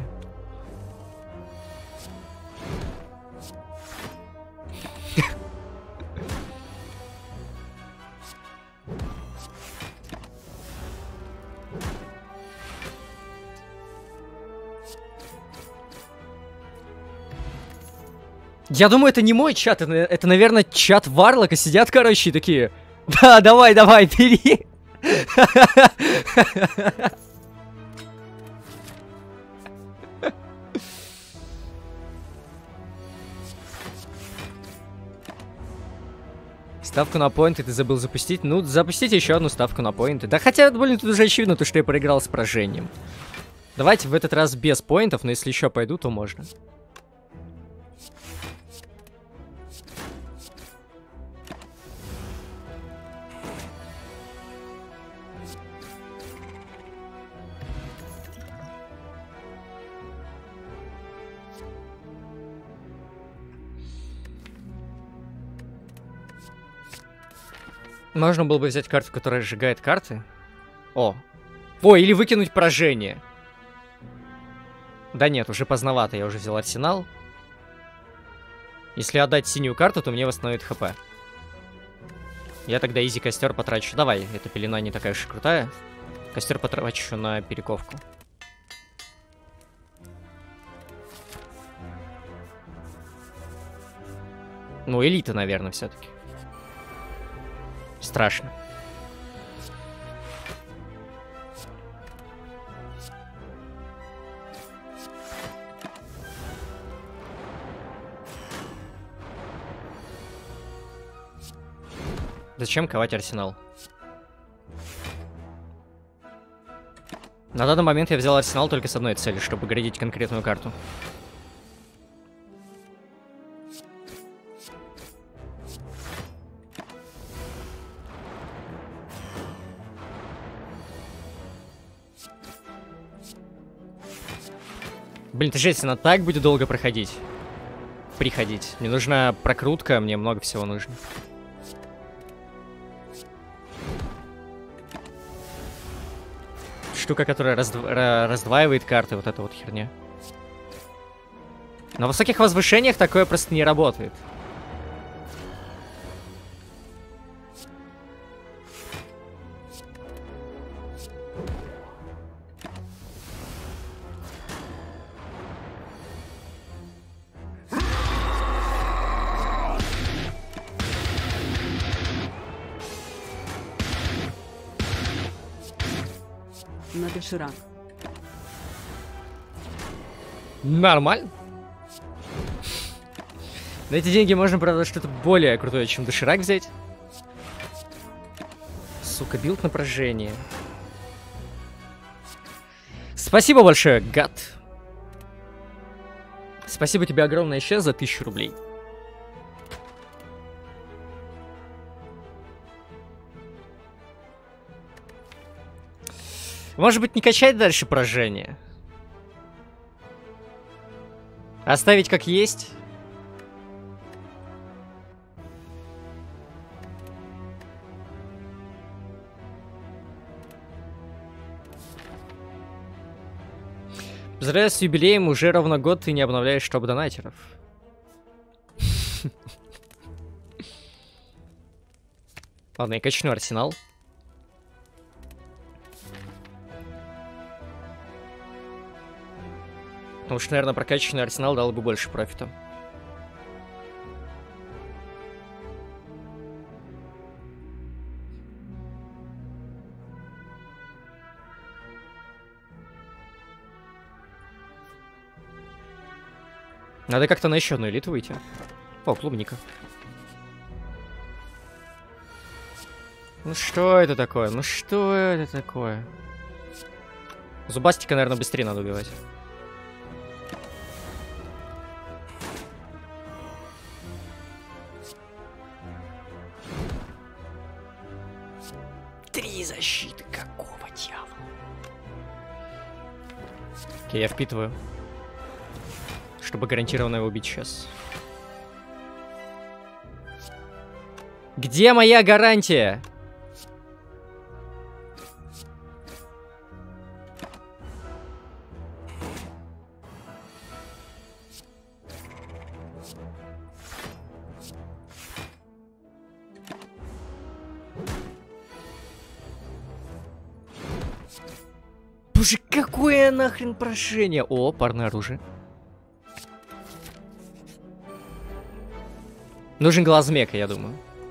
Я думаю, это не мой чат, это, это, наверное, чат Варлока. Сидят, короче, и такие: да, давай, давай, бери. Ставку на поинты ты забыл запустить. Ну, запустите еще одну ставку на поинты. Да хотя, блин, тут уже очевидно, то, что я проиграл с поражением. Давайте в этот раз без поинтов, но если еще пойду, то можно. Можно было бы взять карту, которая сжигает карты. О. О, или выкинуть поражение. Да нет, уже поздновато, я уже взял арсенал. Если отдать синюю карту, то мне восстановит хп. Я тогда изи костер потрачу. Давай, эта пелена не такая уж и крутая. Костер потрачу на перековку. Ну, элита, наверное, все-таки. Страшно. Зачем ковать арсенал? На данный момент я взял арсенал только с одной целью, чтобы градить конкретную карту. Блин, ты жесть, она так будет долго проходить. Приходить. Мне нужна прокрутка, мне много всего нужно. Штука, которая раздв... раздваивает карты, вот эта вот херня. На высоких возвышениях такое просто не работает. На доширак. Нормально. На эти деньги можно, правда, что-то более крутое, чем доширак взять. Сука, билд на поражение. Спасибо большое, гад. Спасибо тебе огромное еще за тысячу рублей. Может быть, не качать дальше поражение? Оставить как есть? Поздравляю с юбилеем, уже ровно год ты не обновляешь топ донатеров. Ладно, я качну арсенал. Потому что, наверное, прокачанный арсенал дал бы больше профита. Надо как-то на еще одну элиту выйти. О, клубника. Ну что это такое? Ну что это такое? Зубастика, наверное, быстрее надо убивать. Три защиты, какого дьявола? Окей, я впитываю. Чтобы гарантированно его убить сейчас. Где моя гарантия? Боже, какое нахрен прошение! О, парное оружие. Нужен глаз мека, я думаю.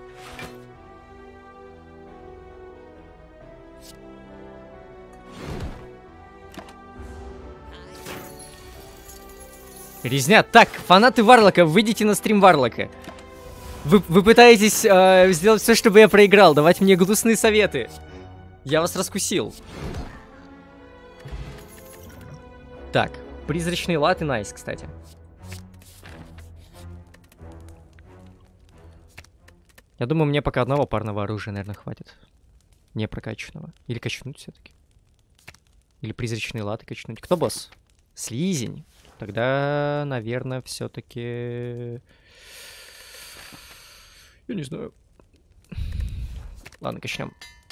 Резня. Так, фанаты Варлока, выйдите на стрим Варлока. Вы, вы пытаетесь э, сделать все, чтобы я проиграл. Давайте мне гнусные советы. Я вас раскусил. Так, призрачные латы, найс, кстати. Я думаю, мне пока одного парного оружия, наверное, хватит. Не прокачанного. Или качнуть все-таки. Или призрачные латы качнуть. Кто босс? Слизень. Тогда, наверное, все-таки... Я не знаю. Ладно, качнем.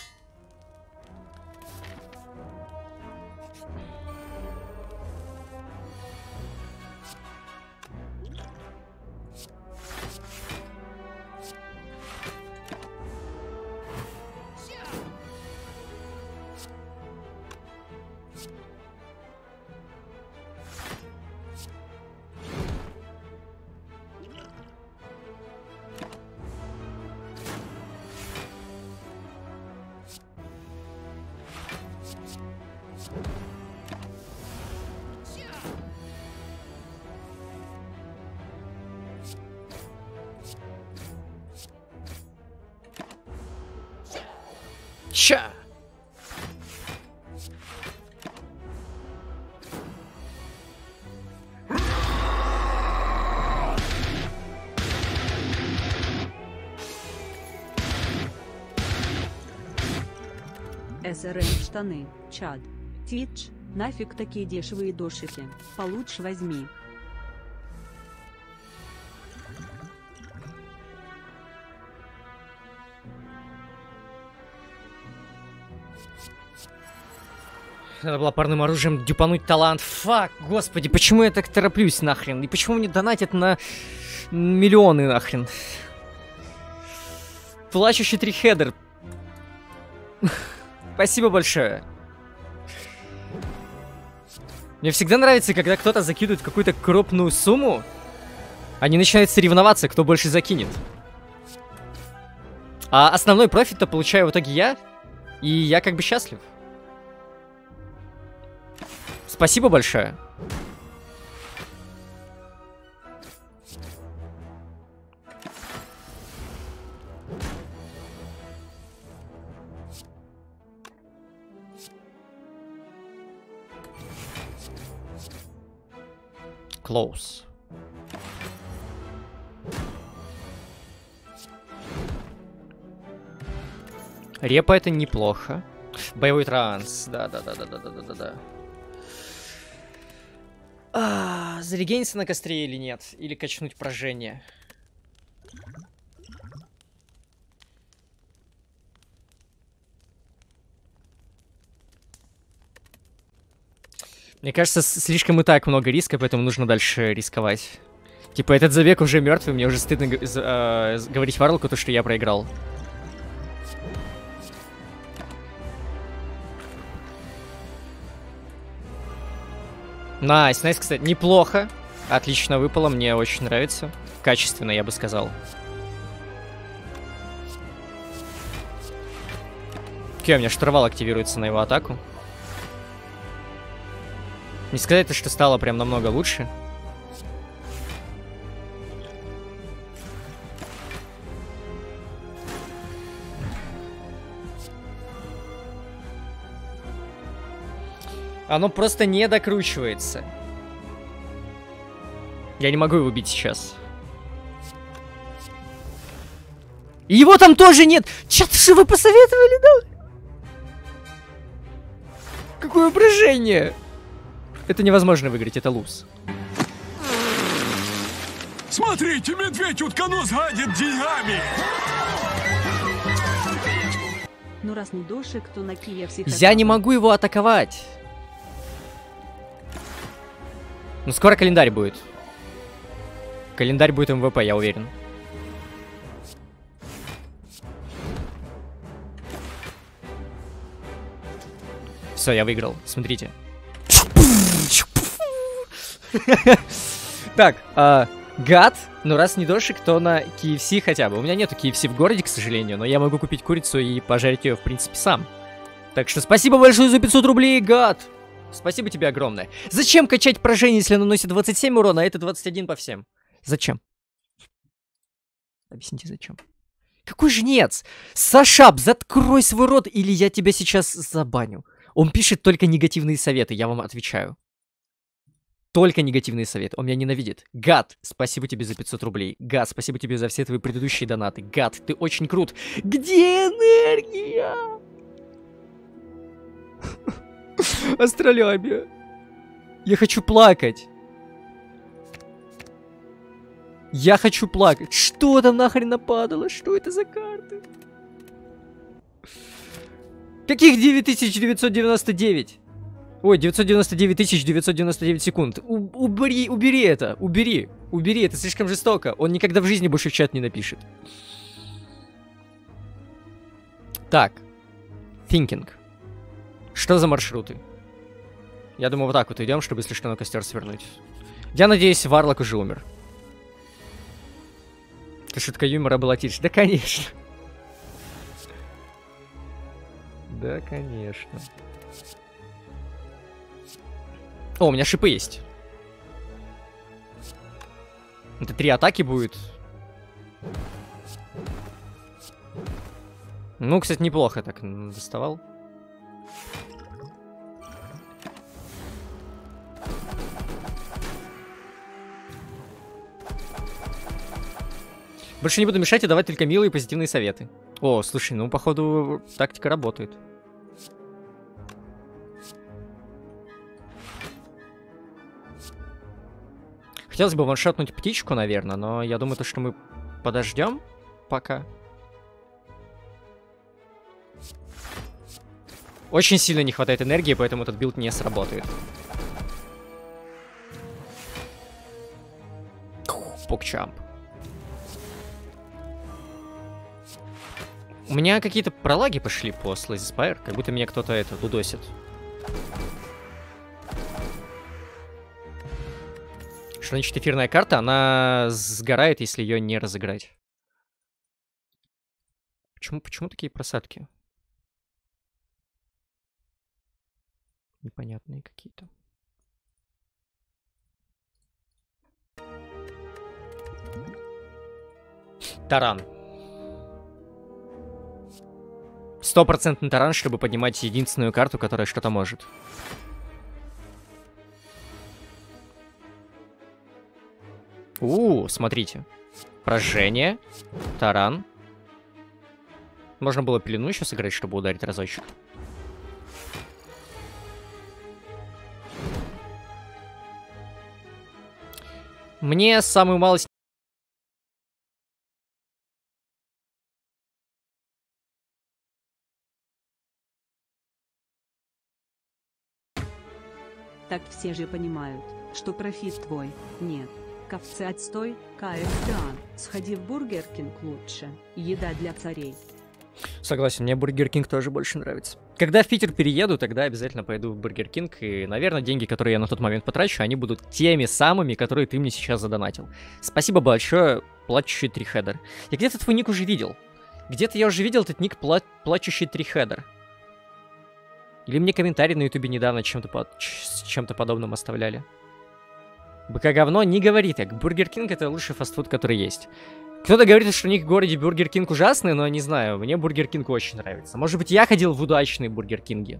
Ща! СРМ штаны, чат. Тич, нафиг такие дешевые дошики. Получше возьми. Надо было парным оружием дюпануть талант. Фак, господи, почему я так тороплюсь нахрен? И почему мне донатят на миллионы нахрен? Плачущий трихедер. Спасибо большое. Мне всегда нравится, когда кто-то закидывает какую-то крупную сумму, они начинают соревноваться, кто больше закинет. А основной профит-то получаю в итоге я, и я как бы счастлив. Спасибо большое. Close. Репа это неплохо. Боевой транс. Да-да-да-да-да-да-да-да. А, зарегениться на костре или нет? Или качнуть поражение? Мне кажется, слишком и так много риска, поэтому нужно дальше рисковать. Типа, этот забег уже мертвый, мне уже стыдно э, говорить Варлоку то, что я проиграл. Найс, найс, кстати, неплохо. Отлично выпало, мне очень нравится. Качественно, я бы сказал. Окей, у меня штурвал активируется на его атаку. Не сказать, что стало прям намного лучше. Оно просто не докручивается. Я не могу его убить сейчас. И его там тоже нет! Чё-то что вы посоветовали, да? Какое брожение! Это невозможно выиграть, это луз. Смотрите, медведь утконос гадит деньгами. Ну раз не дошик, то на Киев всех... Я не могу его атаковать. Ну скоро календарь будет. Календарь будет эм вэ пэ, я уверен. Все, я выиграл. Смотрите. Так, гад. Ну раз не дошик, то на кей эф си хотя бы. У меня нету кей эф си в городе, к сожалению, но я могу купить курицу и пожарить ее, в принципе, сам. Так что спасибо большое за пятьсот рублей, гад. Спасибо тебе огромное. Зачем качать поражение, если оно наносит двадцать семь урона, а это двадцать один по всем? Зачем? Объясните, зачем? Какой жнец? Сашап, заткрой свой рот, или я тебя сейчас забаню. Он пишет только негативные советы, я вам отвечаю. Только негативные советы. Он меня ненавидит. Гад, спасибо тебе за пятьсот рублей. Гад, спасибо тебе за все твои предыдущие донаты. Гад, ты очень крут. Где энергия? Астролябия. Я хочу плакать. Я хочу плакать. Что там нахрен нападало? Что это за карты? Каких девять тысяч девятьсот девяносто девять? Ой, девятьсот девяносто девять тысяч девятьсот девяносто девять секунд. У убери, убери это. Убери. Убери, это слишком жестоко. Он никогда в жизни больше в чат не напишет. Так. Thinking. Что за маршруты? Я думаю, вот так вот идем, чтобы, если что, на костер свернуть. Я надеюсь, Варлок уже умер. Это шутка юмора была тише. Да, конечно. Да, конечно. О, у меня шипы есть. Это три атаки будет. Ну, кстати, неплохо так доставал. Больше не буду мешать и давать только милые и позитивные советы. О, слушай, ну, походу, тактика работает. Хотелось бы ваншотнуть птичку, наверное, но я думаю, то, что мы подождем пока. Очень сильно не хватает энергии, поэтому этот билд не сработает. Покчамп. У меня какие-то пролаги пошли по Slay the Spire, как будто меня кто-то это дудосит. Что значит эфирная карта? Она сгорает, если ее не разыграть. Почему, почему такие просадки? Непонятные какие-то. Таран. Стопроцентный таран, чтобы поднимать единственную карту, которая что-то может. У, смотрите. Поражение. Таран. Можно было пелену еще сыграть, чтобы ударить разочек. Мне самую малость... Так все же понимают, что профит твой. Нет. Ковцы отстой, КФ Дан. Сходи в Бургер Кинг лучше. Еда для царей. Согласен, мне Бургер Кинг тоже больше нравится. Когда в Питер перееду, тогда обязательно пойду в Бургер Кинг. И, наверное, деньги, которые я на тот момент потрачу, они будут теми самыми, которые ты мне сейчас задонатил. Спасибо большое, плачущий трихедер. Я где-то твой ник уже видел. Где-то я уже видел этот ник пла плачущий трихедер. Или мне комментарий на ютубе недавно чем-то под... с чем-то подобным оставляли. БК говно, не говори так. Бургер Кинг это лучший фастфуд, который есть. Кто-то говорит, что у них в городе Бургер Кинг ужасный, но не знаю, мне Бургер Кинг очень нравится. Может быть, я ходил в удачные Бургер Кинги.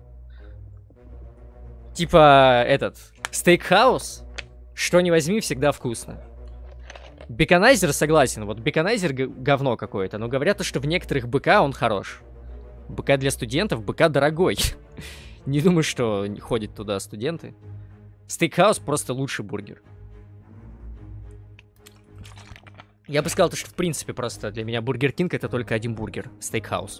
Типа этот, стейкхаус, что не возьми, всегда вкусно. Беконайзер согласен, вот беконайзер говно какое-то, но говорят, что в некоторых БК он хорош. БК для студентов, БК дорогой. Не думаю, что ходят туда студенты. Стейкхаус просто лучший бургер. Я бы сказал, что в принципе просто для меня Бургер Кинг это только один бургер. Стейкхаус.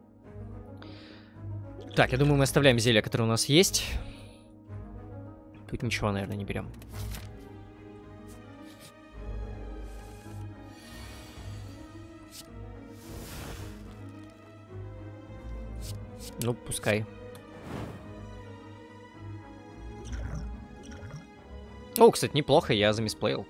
Так, я думаю, мы оставляем зелья, которые у нас есть. Тут ничего, наверное, не берем. Ну, пускай. О, кстати, неплохо, я замисплеил.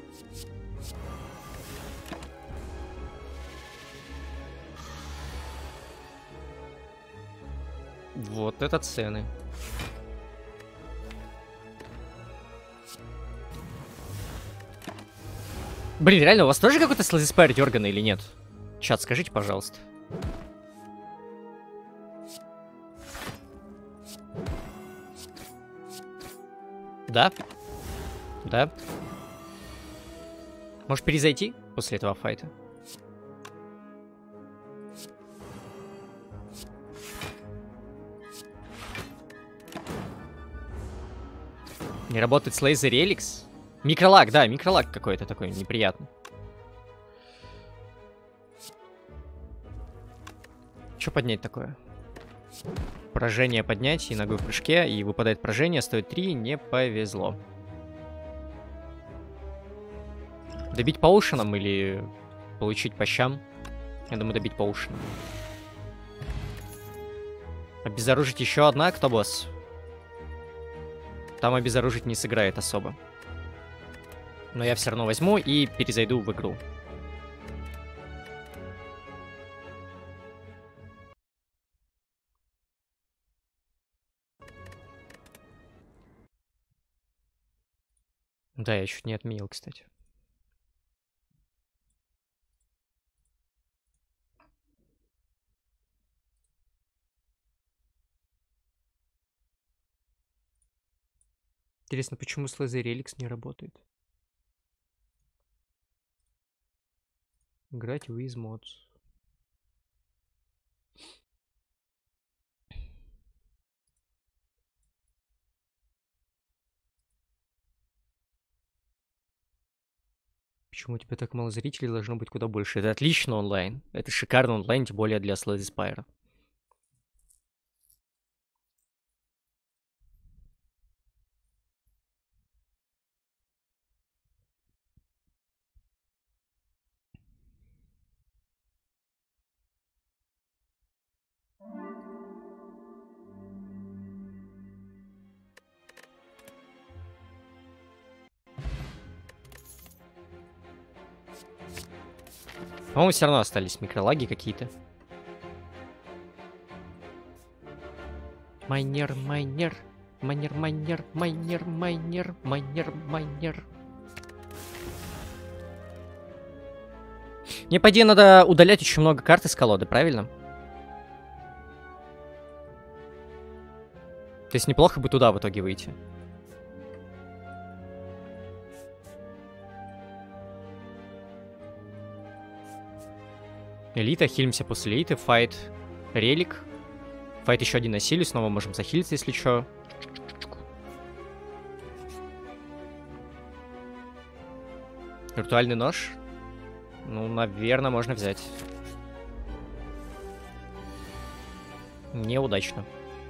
Вот это цены. Блин, реально, у вас тоже какой-то слэзиспайр дерганый или нет? Чат, скажите, пожалуйста. Да? Да? Можешь перезайти после этого файта? Не работает с Laser Helix? Микролаг, да, микролаг какой-то такой неприятный. Что поднять такое? Поражение поднять и ногой в прыжке, и выпадает поражение, стоит три, не повезло. Добить по ушинам или получить по щам? Я думаю, добить по ушинам. Обезоружить еще одна, кто босс? Там обезоружить не сыграет особо. Но я все равно возьму и перезайду в игру. Да, я чуть не отменил, кстати. Интересно, почему с Laser Helix не работает? Играть в Wiz Mods. Почему у тебя так мало зрителей? Должно быть куда больше. Это отлично онлайн. Это шикарно онлайн, тем более для Slay По-моему, все равно остались микролаги какие-то. Майнер, майнер, майнер, майнер, майнер, майнер, майнер, майнер. Мне, по идее, надо удалять очень много карт из колоды, правильно? То есть неплохо бы туда в итоге выйти. Элита, хилимся после элиты, файт, релик. Файт еще один на силе, снова можем захилиться, если что. Виртуальный нож. Ну, наверное, можно взять. Неудачно.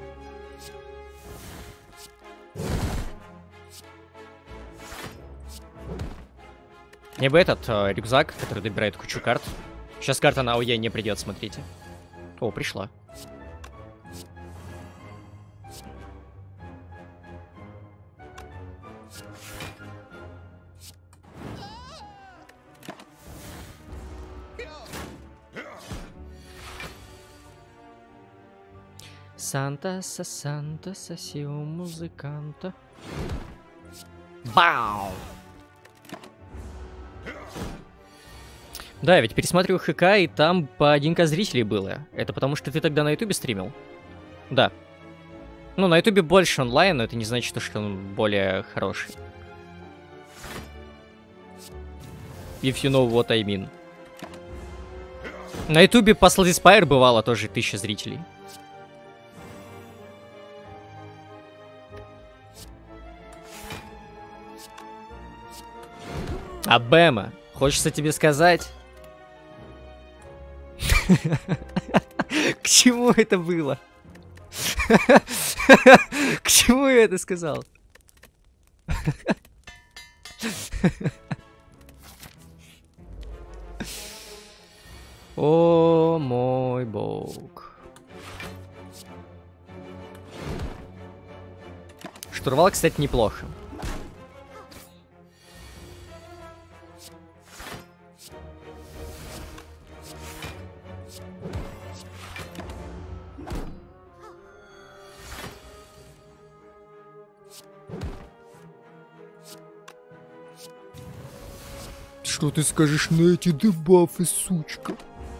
Мне бы этот э, рюкзак, который добирает кучу карт. Сейчас карта на АОЕ не придет, смотрите. О, пришла. Санта-са, Санта-са, сио музыканта. Бау! Да, я ведь пересматриваю ХК, и там по один ка зрителей было. Это потому, что ты тогда на ютубе стримил? Да. Ну, на ютубе больше онлайн, но это не значит, что он более хороший. If you know what I mean. На ютубе по Slay бывало тоже тысяча зрителей. Абема, хочется тебе сказать? К чему это было? К чему я это сказал? О мой бог. Штурвал, кстати, неплохо. Что ты скажешь на эти дебафы, сучка?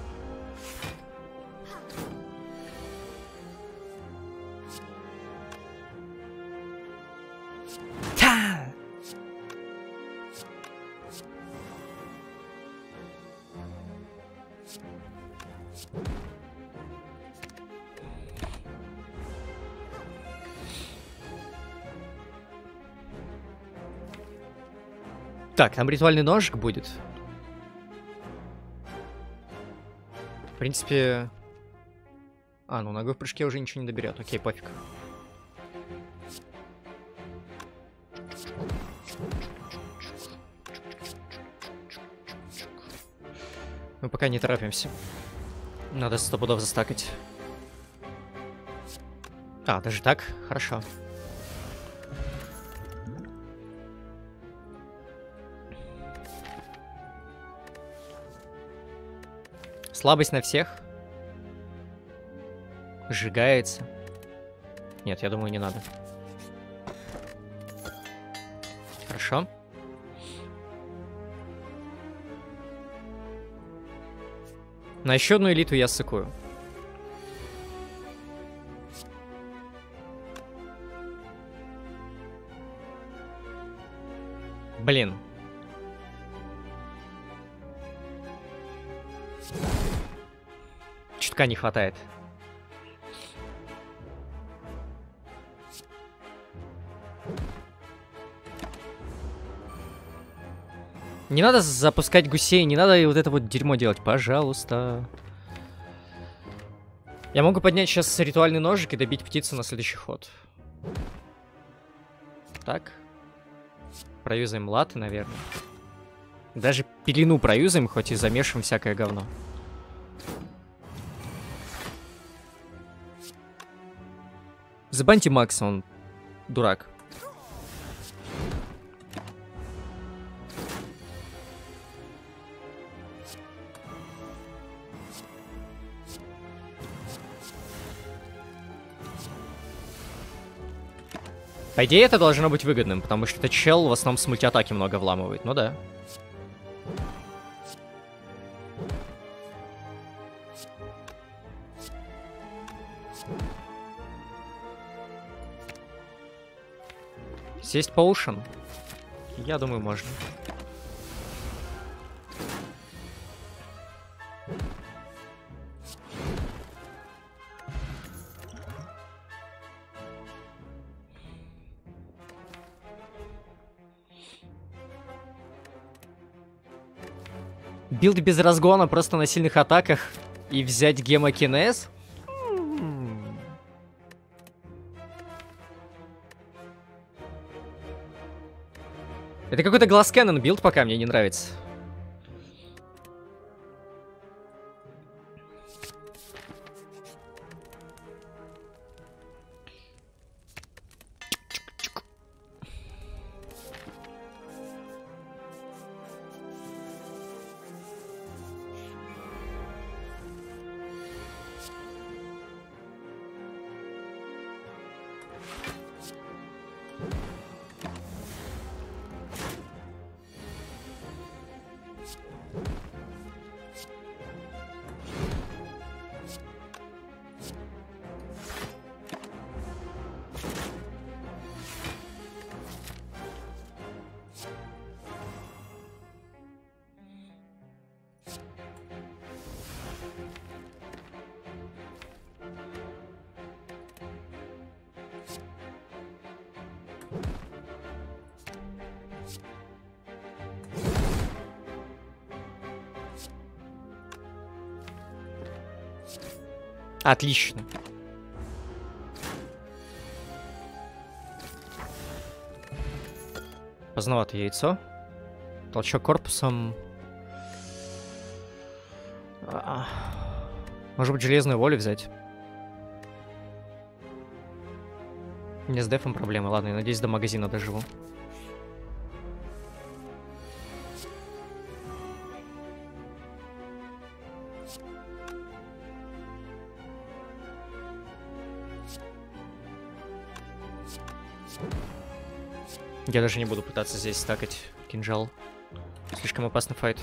Так, там ритуальный ножик будет. В принципе... А, ну ногой в прыжке уже ничего не доберет. Окей, пофиг. Мы пока не торопимся. Надо сто пудов застакать. А, даже так? Хорошо. Слабость на всех. Сжигается. Нет, я думаю, не надо. Хорошо. На еще одну элиту я ссыкую. Блин. Чутка не хватает. Не надо запускать гусей, не надо вот это вот дерьмо делать, пожалуйста. Я могу поднять сейчас ритуальный ножик и добить птицу на следующий ход. Так. Проюзаем латы, наверное. Даже пелену проюзаем, хоть и замешиваем всякое говно. Забаньте Макса, он дурак. По идее, это должно быть выгодным, потому что этот чел в основном с мультиатаки много вламывает. Ну да. Сесть по ушам? Я думаю, можно. Билд без разгона, просто на сильных атаках и взять гемокинез? Это какой-то глаз-кэннон билд, пока мне не нравится. Отлично. Поздновато яйцо. Толчок корпусом. А, может быть, железную волю взять? Мне с дефом проблемы. Ладно, я надеюсь, до магазина доживу. Я даже не буду пытаться здесь стакать кинжал. Слишком опасный файт.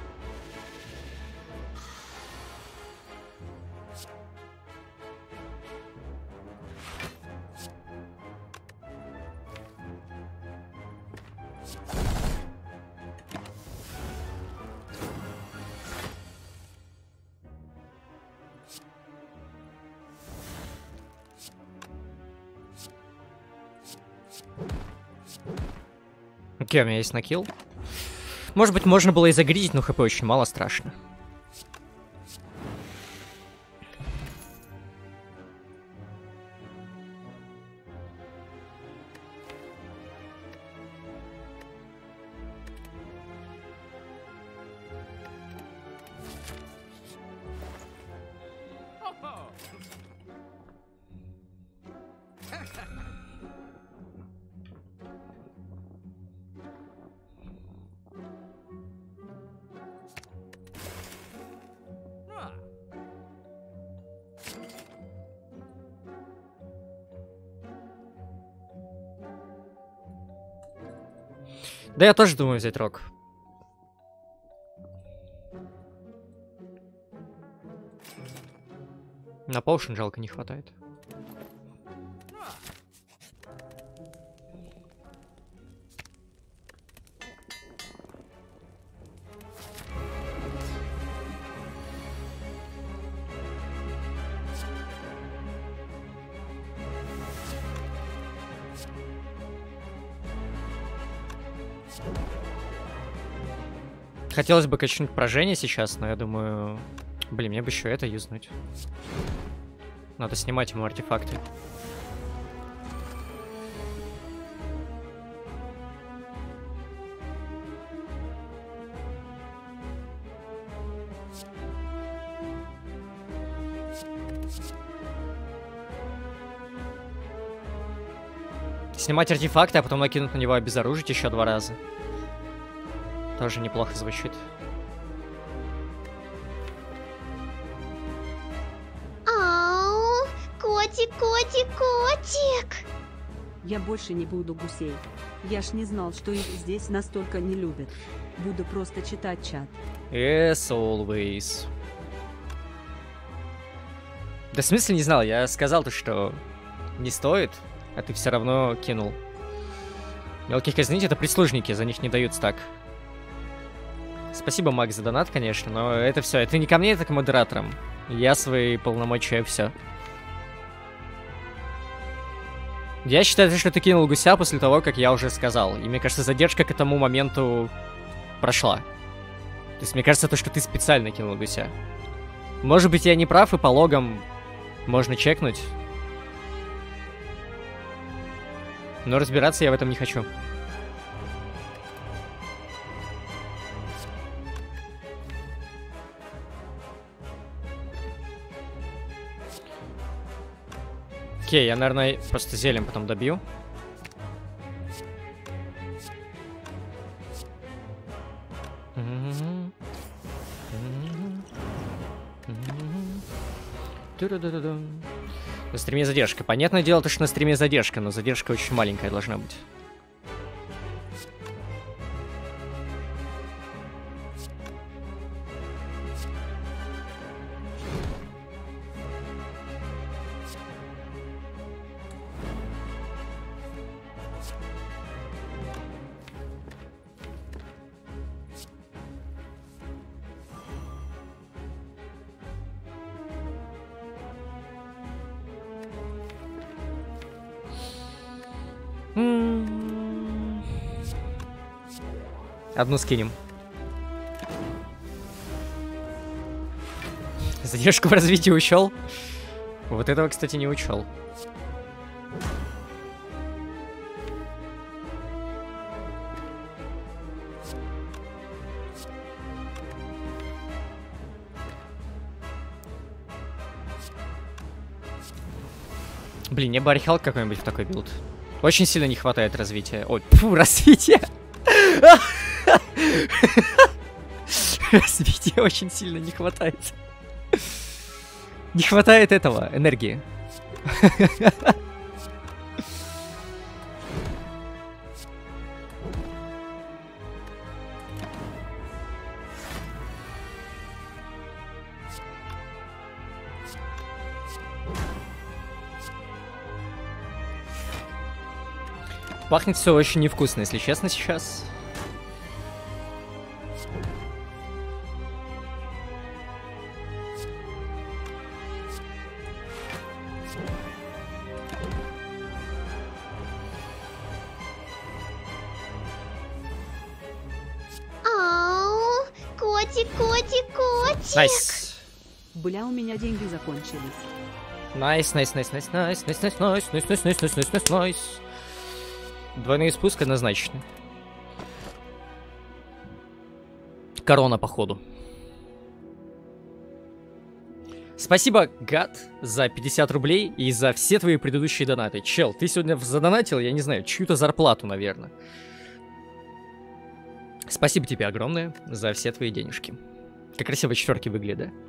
Окей, у меня есть накилл. Может быть, можно было и загризить, но хп очень мало, страшно. Да я тоже думаю взять рок. На поушен жалко не хватает. Хотелось бы качнуть поражение сейчас, но я думаю... Блин, мне бы еще это юзнуть. Надо снимать ему артефакты. Снимать артефакты, а потом накинуть на него обезоружить еще два раза. Тоже неплохо звучит. Ау, котик, котик, котик. Я больше не буду гусей. Я ж не знал, что их здесь настолько не любят. Буду просто читать чат. Yes, always. Да в смысле не знал, я сказал то, что не стоит, а ты все равно кинул. Мелких казнить — это прислужники, за них не дают стак. Спасибо, Макс, за донат, конечно, но это все. Это не ко мне, это к модераторам. Я свои полномочия, все. Я считаю, что ты кинул гуся после того, как я уже сказал. И мне кажется, задержка к этому моменту прошла. То есть мне кажется, то, что ты специально кинул гуся. Может быть, я не прав, и по логам можно чекнуть. Но разбираться я в этом не хочу. Окей, я, наверное, просто зелем потом добью. На стриме задержка. Понятное дело, то, что на стриме задержка, но задержка очень маленькая должна быть. Одну скинем. Задержку в развитии учел. Вот этого, кстати, не учел. Блин, мне бы археолог какой-нибудь в такой билд. Очень сильно не хватает развития. Ой, фу, развития! Развития очень сильно не хватает. Не хватает этого, энергии. Пахнет все очень невкусно, если честно, сейчас. Ау, котик, котик, котик. Найс. Бля, у меня деньги закончились. Найс, найс, найс, найс, найс, найс, найс, найс, найс, найс, найс, найс, найс, найс, найс. Двойной спуск однозначно. Корона, походу. Спасибо, гад, за пятьдесят рублей и за все твои предыдущие донаты. Чел, ты сегодня задонатил, я не знаю, чью-то зарплату, наверное. Спасибо тебе огромное за все твои денежки. Как красиво четверки выглядят, да?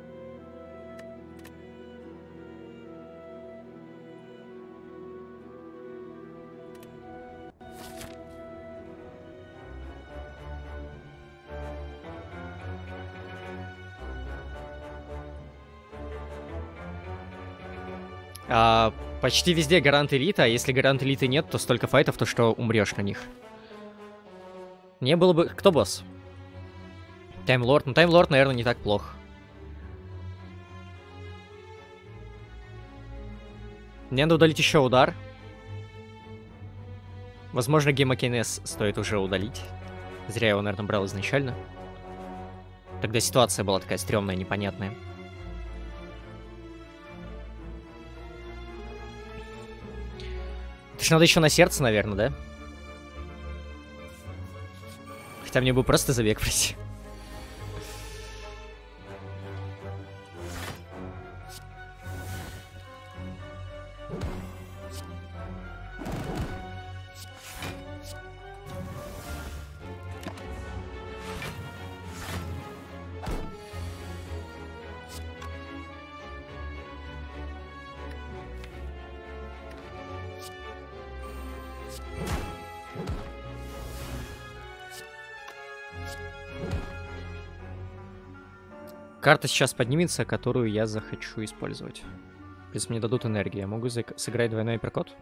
А, почти везде гарант элита, а если гарант элиты нет, то столько файтов, то что умрешь на них. Не было бы... Кто босс? Таймлорд. Ну, Таймлорд, наверное, не так плохо. Мне надо удалить еще удар. Возможно, гемокинез стоит уже удалить. Зря я его, наверное, брал изначально. Тогда ситуация была такая стрёмная, непонятная. Это ж надо еще на сердце, наверное, да? Хотя мне бы просто забег пройти. Карта сейчас поднимется, которую я захочу использовать. Плюс мне дадут энергию. Я могу сыграть двойной апперкот?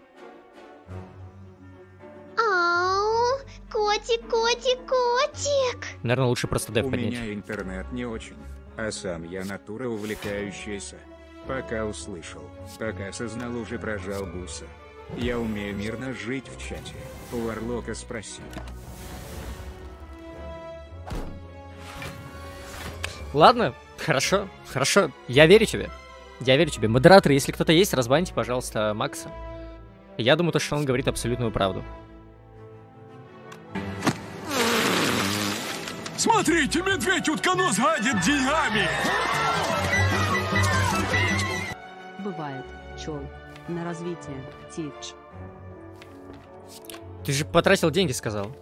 Ау, котик, котик, котик. Наверное, лучше просто деф У поднять. меня интернет не очень, а сам я натура увлекающаяся. Пока услышал, пока осознал, уже прожал буса. Я умею мирно жить в чате. У Варлока спроси. Ладно, хорошо, хорошо. Я верю тебе. Я верю тебе. Модераторы, если кто-то есть, разбаньте, пожалуйста, Макса. Я думаю, то, что он говорит абсолютную правду. Смотрите, медведь-утконос гадит деньгами! Бывает, чел. На развитие, тич. Ты же потратил деньги, сказал.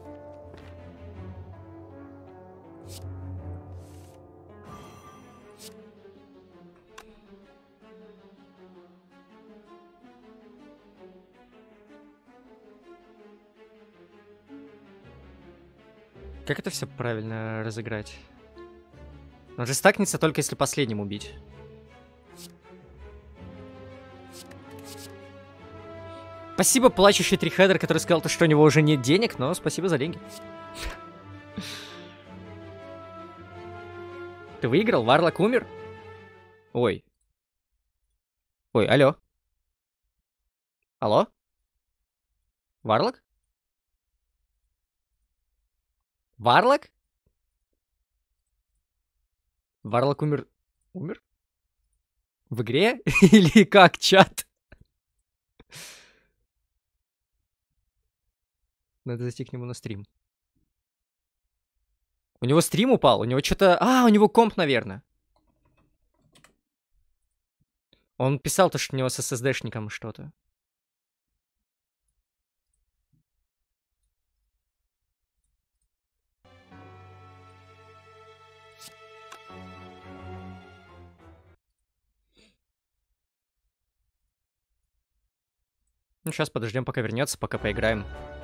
Как это все правильно разыграть? Он же стакнется только если последним убить. Спасибо, плачущий трихедер, который сказал, что у него уже нет денег, но спасибо за деньги. Ты выиграл? Варлок умер? Ой. Ой, алло. Алло? Варлок? Варлок? Варлок умер... Умер? В игре? Или как, чат? Надо зайти к нему на стрим. У него стрим упал? У него что-то... А, у него комп, наверное. Он писал то, что у него с эс эс ди-шником что-то. Ну, сейчас подождем, пока вернется, пока поиграем.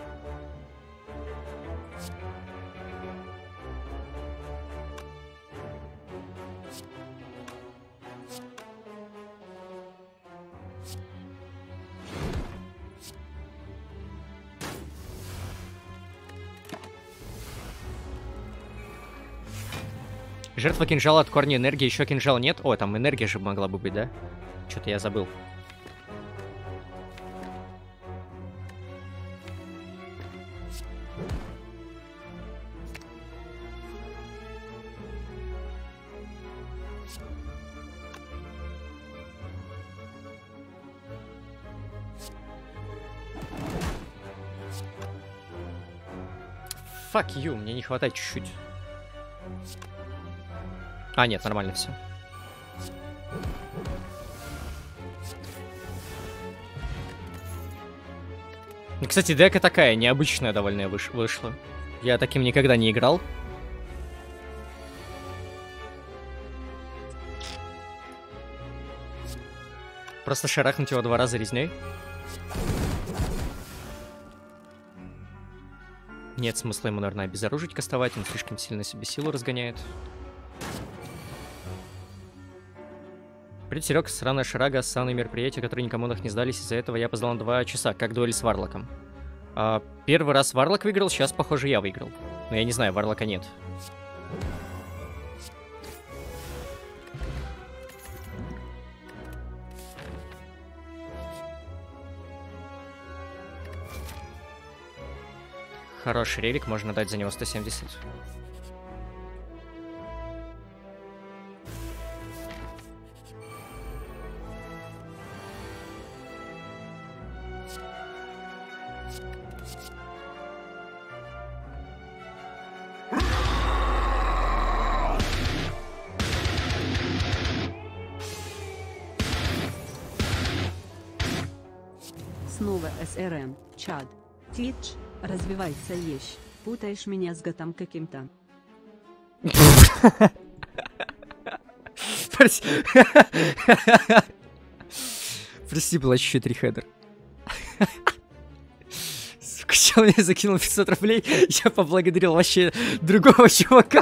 Жертва кинжала от корня энергии, еще кинжал нет. О, там энергия же могла бы быть, да? Что-то я забыл. Fuck you, мне не хватает чуть-чуть. А, нет, нормально все. Кстати, дека такая, необычная довольно выш вышла. Я таким никогда не играл. Просто шарахнуть его два раза резней. Нет смысла ему, наверное, обезоружить кастовать, он слишком сильно себе силу разгоняет. Привет, Серег, сраная шарага, ссаные мероприятия, которые никому не сдались, из-за этого я поздал на два часа, как дуэль с Варлоком. А, первый раз Варлок выиграл, сейчас, похоже, я выиграл. Но я не знаю, Варлока нет. Хороший релик, можно дать за него сто семьдесят. Снова эс эр эм, чат, Twitch, развивайся ещё. Путаешь меня с готом каким-то. Прости. Прости, была чуть-чуть трихедер. Сука, чел мне закинул пятьсот рублей, я поблагодарил вообще другого чувака.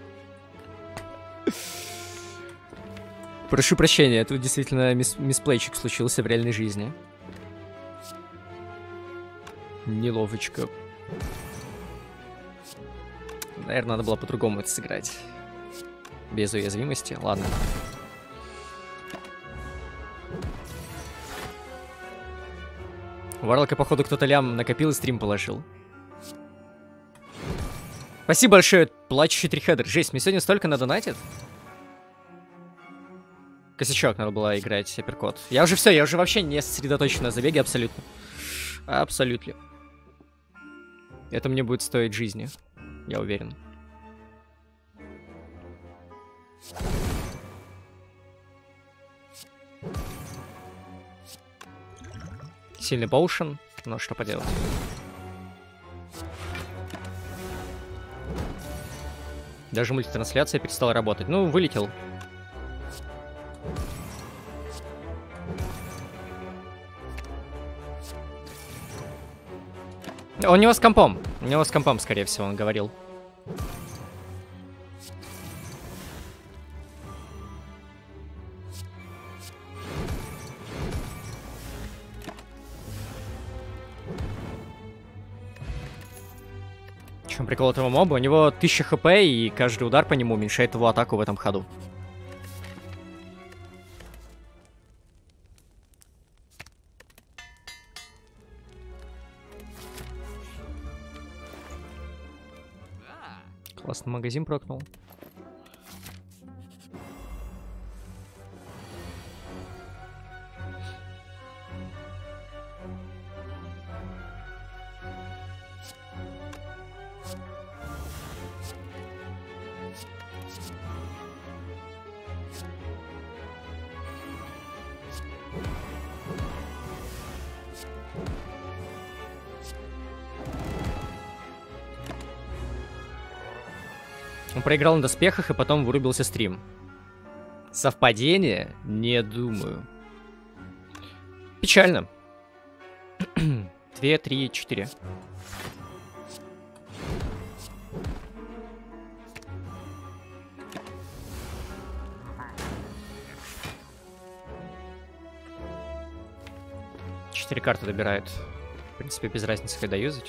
Прошу прощения, тут действительно мис мисплейчик случился в реальной жизни. Неловочка. Наверное, надо было по-другому это сыграть. Без уязвимости. Ладно. Варлока, походу, кто-то лям накопил и стрим положил. Спасибо большое, плачущий трихедер. Жесть, мне сегодня столько надонатит. Косячок, надо было играть апперкот. Я уже все, я уже вообще не сосредоточен на забеге абсолютно. Абсолютно. Это мне будет стоить жизни, я уверен. Сильный поушен, но что поделать. Даже мультитрансляция перестала работать. Ну, вылетел. У него с компом. У него с компом, скорее всего, он говорил. В чем прикол этого моба? У него тысяча хп, и каждый удар по нему уменьшает его атаку в этом ходу. Классный магазин прокнул. Он проиграл на доспехах и потом вырубился стрим. Совпадение? Не думаю. Печально. Две, три, четыре. Четыре карты добирают. В принципе, без разницы, когда юзать.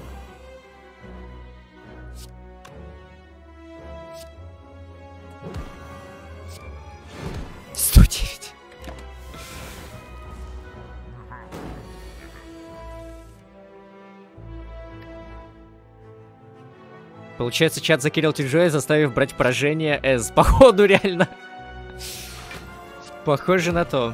сто девять. Получается, чат закирил Тиджоя, заставив брать поражение С. Походу, реально. Похоже на то.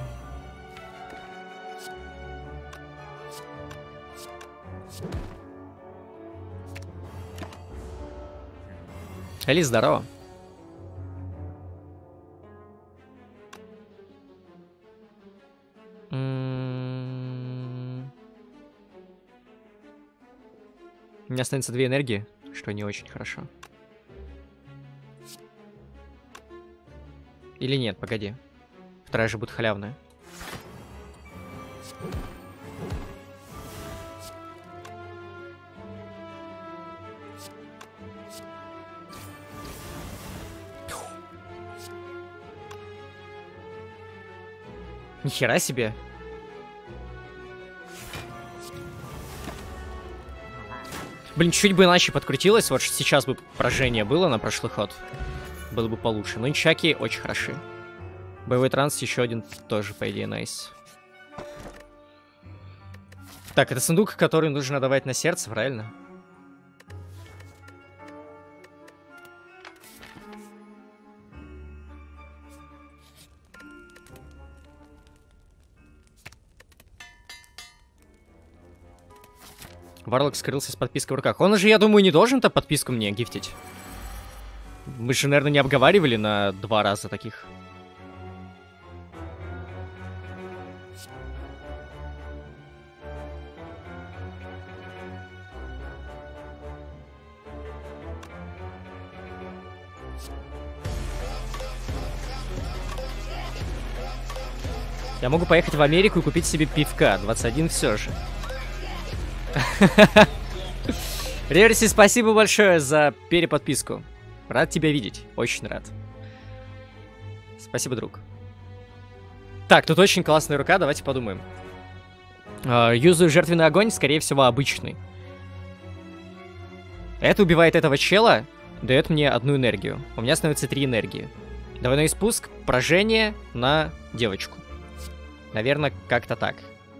Али, здорово. М-м-м. У меня останется две энергии, что не очень хорошо. Или нет, погоди. Вторая же будет халявная. Нихера себе. Блин, чуть бы иначе подкрутилось. Вот сейчас бы поражение было на прошлый ход. Было бы получше. Но ничаки очень хороши. Боевой транс еще один тоже, по идее, найс. Так, это сундук, который нужно давать на сердце, правильно? Варлок скрылся с подпиской в руках. Он же, я думаю, не должен-то подписку мне гифтить. Мы же, наверное, не обговаривали на два раза таких. Я могу поехать в Америку и купить себе пивка. двадцать один все же. Реверси, спасибо большое за переподписку. Рад тебя видеть. Очень рад. Спасибо, друг. Так, тут очень классная рука. Давайте подумаем. Uh, юзаю жертвенный огонь, скорее всего, обычный. Это убивает этого чела, дает мне одну энергию. У меня становится три энергии. Двойной спуск, поражение на девочку. Наверное, как-то так.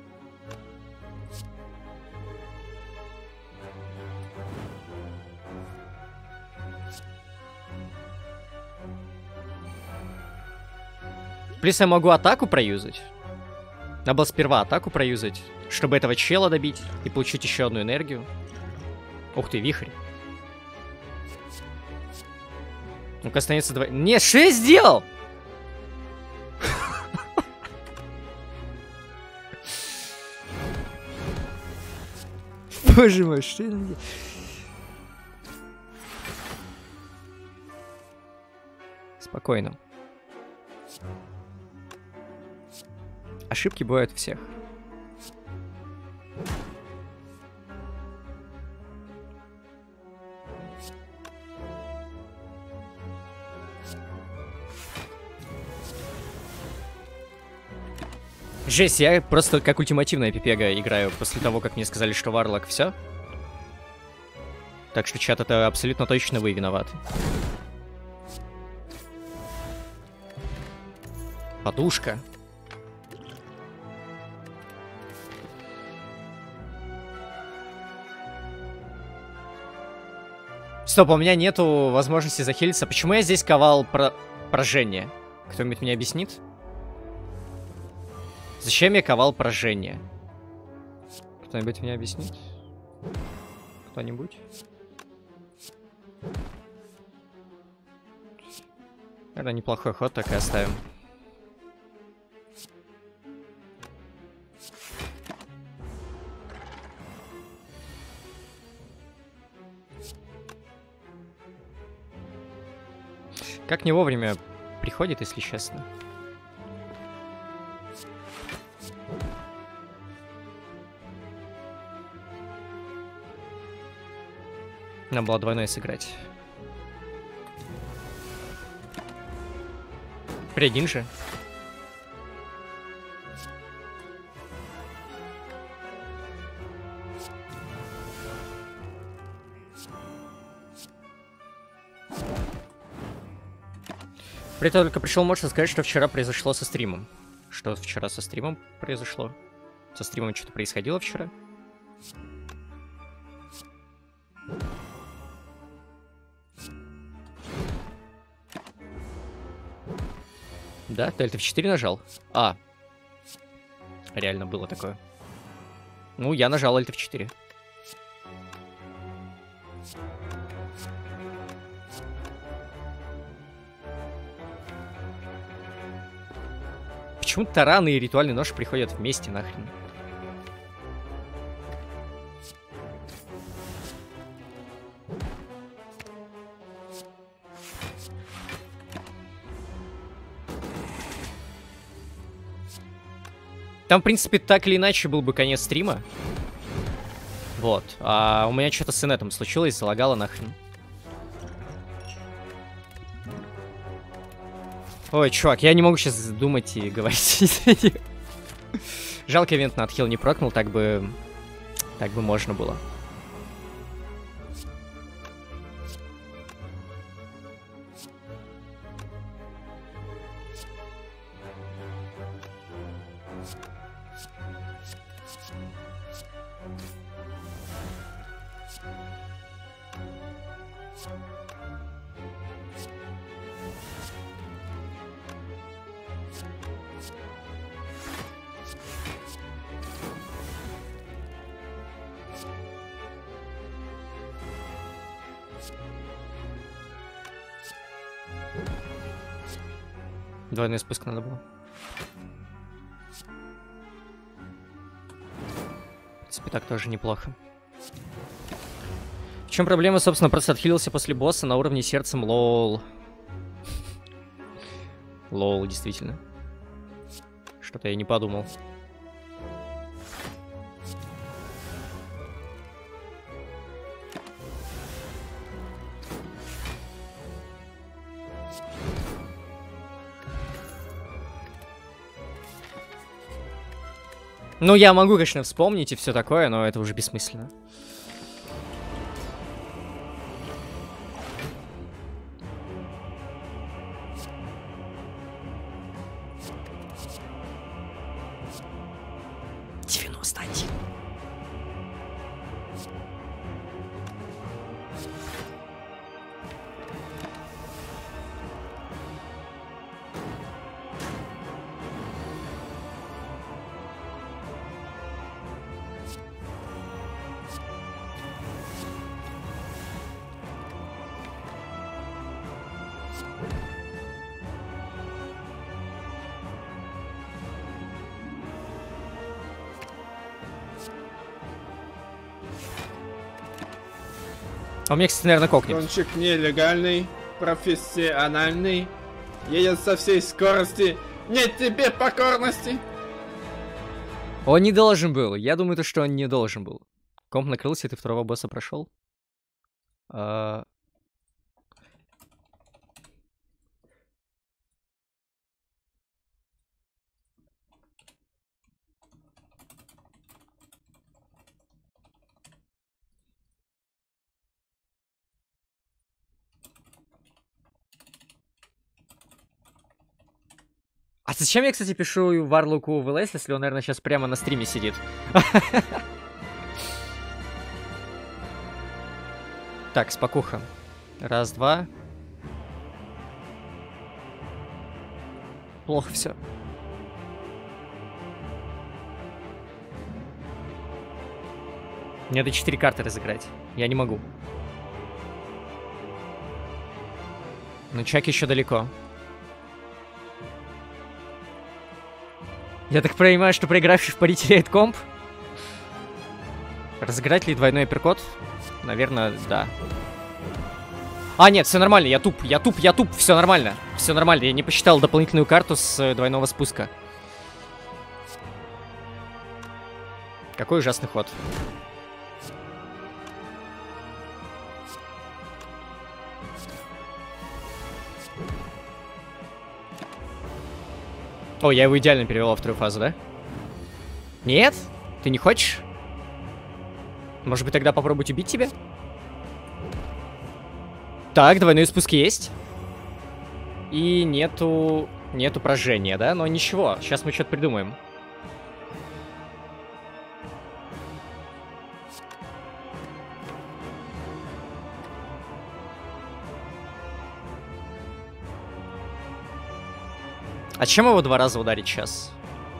Плюс я могу атаку проюзать. Надо было сперва атаку проюзать, чтобы этого чела добить и получить еще одну энергию. Ух ты, вихрь. Ну-ка, останется два... Не, что я сделал? Боже мой, что я делал? Спокойно. Ошибки бывают у всех. Жесть, я просто как ультимативная пипега играю после того, как мне сказали, что Варлок все. Так что, чат, это абсолютно точно вы виноваты. Подушка. Стоп, у меня нету возможности захилиться. Почему я здесь ковал про... поражение? Кто-нибудь мне объяснит? Зачем я ковал поражение? Кто-нибудь мне объяснит? Кто-нибудь? Наверное, неплохой ход, так и оставим. Как не вовремя приходит, если честно. Надо было двойной сыграть. Прикинь же. При этом только пришел Морс сказать, что вчера произошло со стримом. Что вчера со стримом произошло? Со стримом что-то происходило вчера? Да, ты Alt эф четыре нажал? А. Реально было такое. Ну, я нажал Alt эф четыре. Почему тараны и ритуальный нож приходят вместе нахрен? Там, в принципе, так или иначе был бы конец стрима. Вот. А у меня что-то с инетом случилось, залагало нахрен. Ой, чувак, я не могу сейчас думать и говорить. Жалко, ивент на отхил не прокнул, так бы... Так бы можно было. Двойной спуск надо было. В принципе, так тоже неплохо. В чем проблема, собственно, просто отхилился после босса на уровне сердцем, лол. Лол, действительно. Что-то я не подумал. Ну, я могу, конечно, вспомнить и все такое, но это уже бессмысленно. девяносто один. А у меня, кстати, наверное, кокнет. Гонщик нелегальный, профессиональный, едет со всей скорости, нет тебе покорности. Он не должен был. Я думаю, то, что он не должен был. Комп накрылся, и ты второго босса прошел. А... А зачем я, кстати, пишу Варлоку в ЛС, если он, наверное, сейчас прямо на стриме сидит? Так, спокуха. Раз, два. Плохо все. Мне надо четыре карты разыграть. Я не могу. Но Чак еще далеко. Я так понимаю, что проигравший в пари теряет комп? Разыграть ли двойной апперкот? Наверное, да. А, нет, все нормально, я туп, я туп, я туп, все нормально. Все нормально, я не посчитал дополнительную карту с э, двойного спуска. Какой ужасный ход. О, я его идеально перевел во вторую фазу, да? Нет? Ты не хочешь? Может быть, тогда попробовать убить тебя? Так, двойной спуск есть. И нету... Нету поражения, да? Но ничего, сейчас мы что-то придумаем. А чем его два раза ударить сейчас?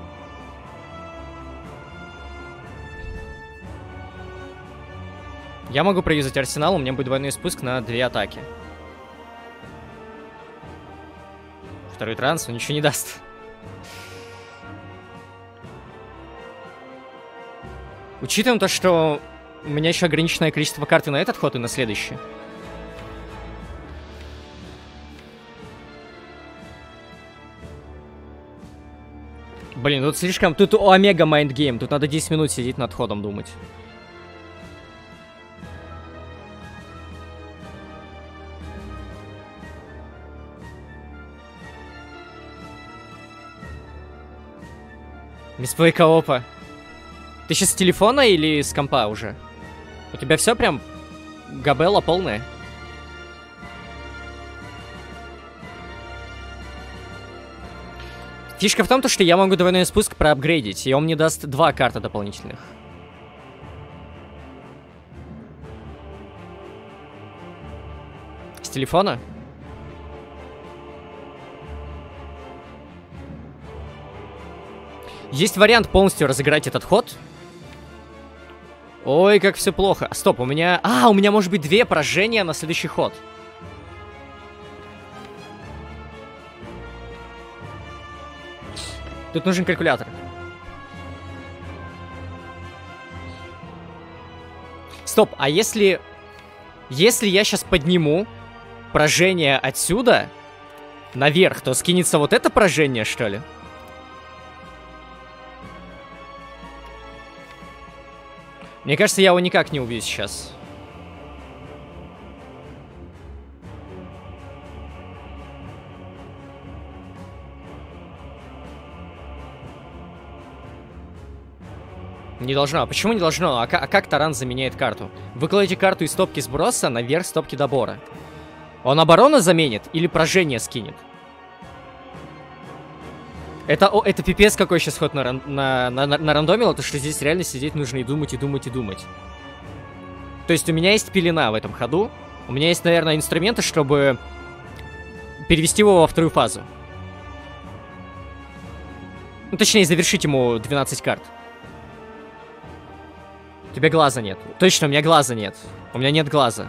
Я могу проюзать арсенал, у меня будет двойной спуск на две атаки. Второй транс, он ничего не даст. Учитываем то, что у меня еще ограниченное количество карт и на этот ход, и на следующий. Блин, тут слишком... Тут омега майндгейм. Тут надо десять минут сидеть над ходом думать. Мисплей коопа. Ты сейчас с телефона или с компа уже? У тебя все прям... Габелла полная? Фишка в том, что я могу двойной спуск проапгрейдить, и он мне даст два карты дополнительных. С телефона? Есть вариант полностью разыграть этот ход. Ой, как все плохо. Стоп, у меня... А, у меня может быть две поражения на следующий ход. Тут нужен калькулятор. Стоп, а если... Если я сейчас подниму поражение отсюда наверх, то скинется вот это поражение, что ли? Мне кажется, я его никак не убью сейчас. Не должно. А почему не должно? А, а как таран заменяет карту? Вы кладете карту из стопки сброса наверх стопки добора. Он оборону заменит или поражение скинет? Это, о, это пипец какой сейчас ход на, на, на, на, на рандомило, то что здесь реально сидеть нужно и думать, и думать, и думать. То есть у меня есть пелена в этом ходу. У меня есть, наверное, инструменты, чтобы перевести его во вторую фазу. Ну, точнее, завершить ему двенадцать карт. У тебя глаза нет. Точно, у меня глаза нет. У меня нет глаза.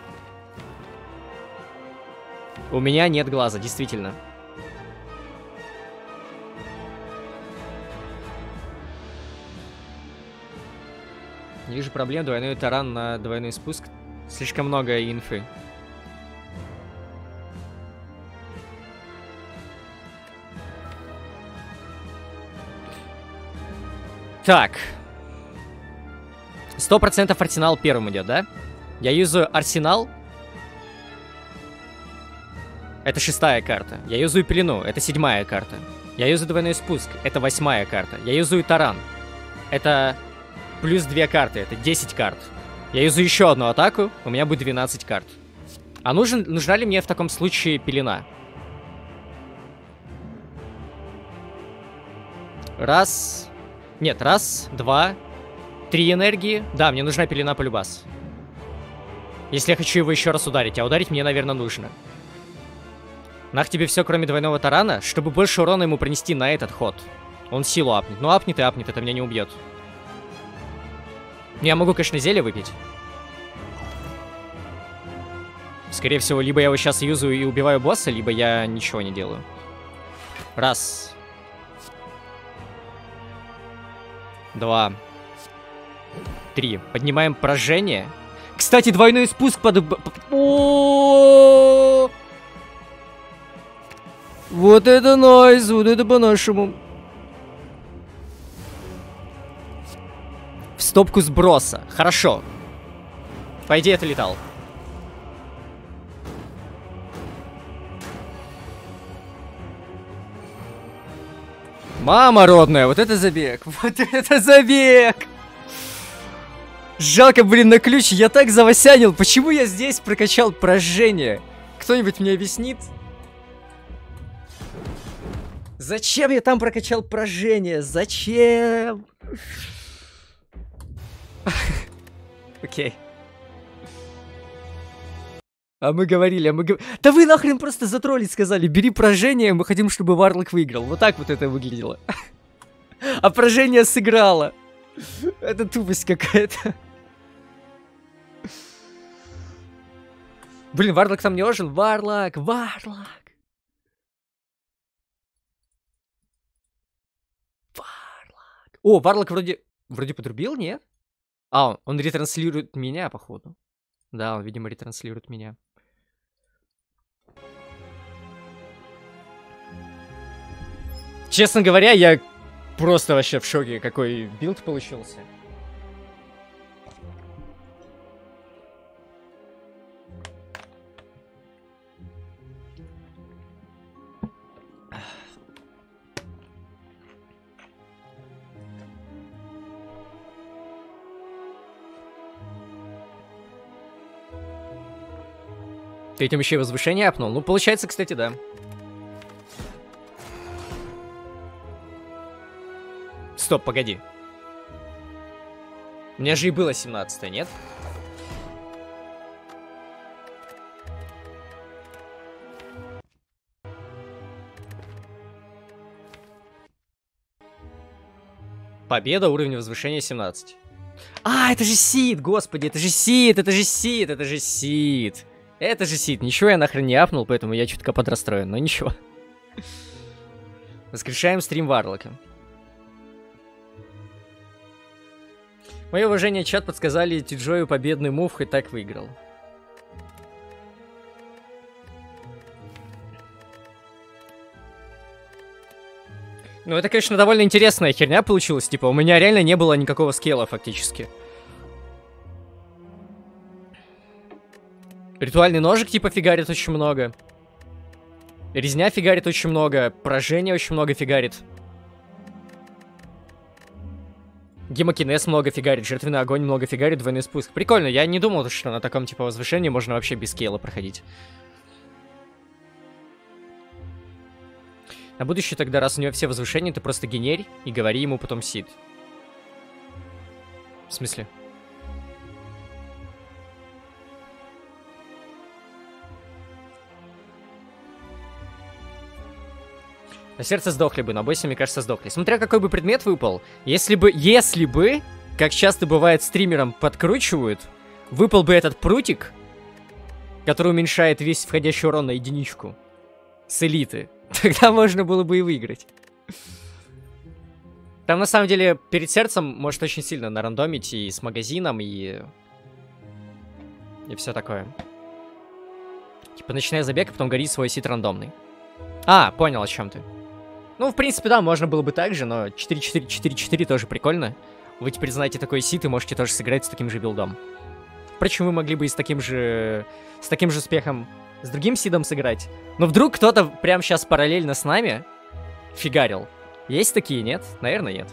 У меня нет глаза, действительно. Не вижу проблем. Двойной таран на двойной спуск. Слишком много инфы. Так. Сто процентов арсенал первым идет, да? Я юзаю арсенал. Это шестая карта. Я юзаю пелену. Это седьмая карта. Я юзаю двойной спуск. Это восьмая карта. Я юзаю таран. Это плюс две карты. Это десять карт. Я юзаю еще одну атаку. У меня будет двенадцать карт. А нужен, нужна ли мне в таком случае пелена? Раз. Нет, раз, два... Три энергии. Да, мне нужна пелена полюбас. Если я хочу его еще раз ударить. А ударить мне, наверное, нужно. Нах тебе все, кроме двойного тарана, чтобы больше урона ему принести на этот ход. Он силу апнет. Ну, апнет и апнет, это меня не убьет. Я могу, конечно, зелье выпить. Скорее всего, либо я его сейчас юзаю и убиваю босса, либо я ничего не делаю. Раз. два, три. Поднимаем поражение. Кстати, двойной спуск под... О-о-о-о! Вот это найс, вот это по-нашему. В стопку сброса. Хорошо. По идее, это летал. Мама родная, вот это забег. Вот это забег. Жалко, блин, на ключ. Я так завосянил. Почему я здесь прокачал поражение? Кто-нибудь мне объяснит? Зачем я там прокачал поражение? Зачем? Окей. А мы говорили, а мы говорили... Да вы нахрен просто затроллить сказали. Бери поражение, мы хотим, чтобы Варлок выиграл. Вот так вот это выглядело. А поражение сыграло. Это тупость какая-то. Блин, Варлок там не ожил. Варлок, Варлок. Варлок. О, Варлок вроде... Вроде подрубил, нет? А, он, он ретранслирует меня, походу. Да, он, видимо, ретранслирует меня. Честно говоря, я просто вообще в шоке, какой билд получился. Ты этим еще и возвышение апнул? Ну, получается, кстати, да. Стоп, погоди. У меня же и было семнадцатое, нет? Победа, уровень возвышения семнадцать. А, это же Сид, господи, это же Сид, это же Сид, это же Сид. Это же Сид. Ничего я нахрен не апнул, поэтому я чутка подрастроен, но ничего. Воскрешаем стрим Варлока. Мое уважение, чат, подсказали Тиджою победный мув, хоть так выиграл. Ну, это, конечно, довольно интересная херня получилась. Типа, у меня реально не было никакого скилла, фактически. Ритуальный ножик, типа, фигарит очень много. Резня фигарит очень много. Поражение очень много фигарит. Гемокинез много фигарит. Жертвенный огонь много фигарит. Двойной спуск. Прикольно, я не думал, что на таком, типа, возвышении можно вообще без скилла проходить. На будущее тогда, раз у него все возвышения, ты просто генерь и говори ему потом Сид. В смысле? На сердце сдохли бы, на бойсе, мне кажется, сдохли. Смотря какой бы предмет выпал. Если бы, если бы, как часто бывает стримерам подкручивают, выпал бы этот прутик, который уменьшает весь входящий урон на единичку с элиты, тогда можно было бы и выиграть. Там, на самом деле, перед сердцем может очень сильно нарандомить и с магазином, и... И все такое. Типа, начинай забег, а потом гори свой сит рандомный. А, понял, о чем ты. Ну, в принципе, да, можно было бы так же, но четыре четыре четыре четыре тоже прикольно. Вы теперь знаете такой сит и можете тоже сыграть с таким же билдом. Впрочем, вы могли бы и с таким же... С таким же успехом с другим сидом сыграть. Но вдруг кто-то прямо сейчас параллельно с нами фигарил. Есть такие, нет? Наверное, нет.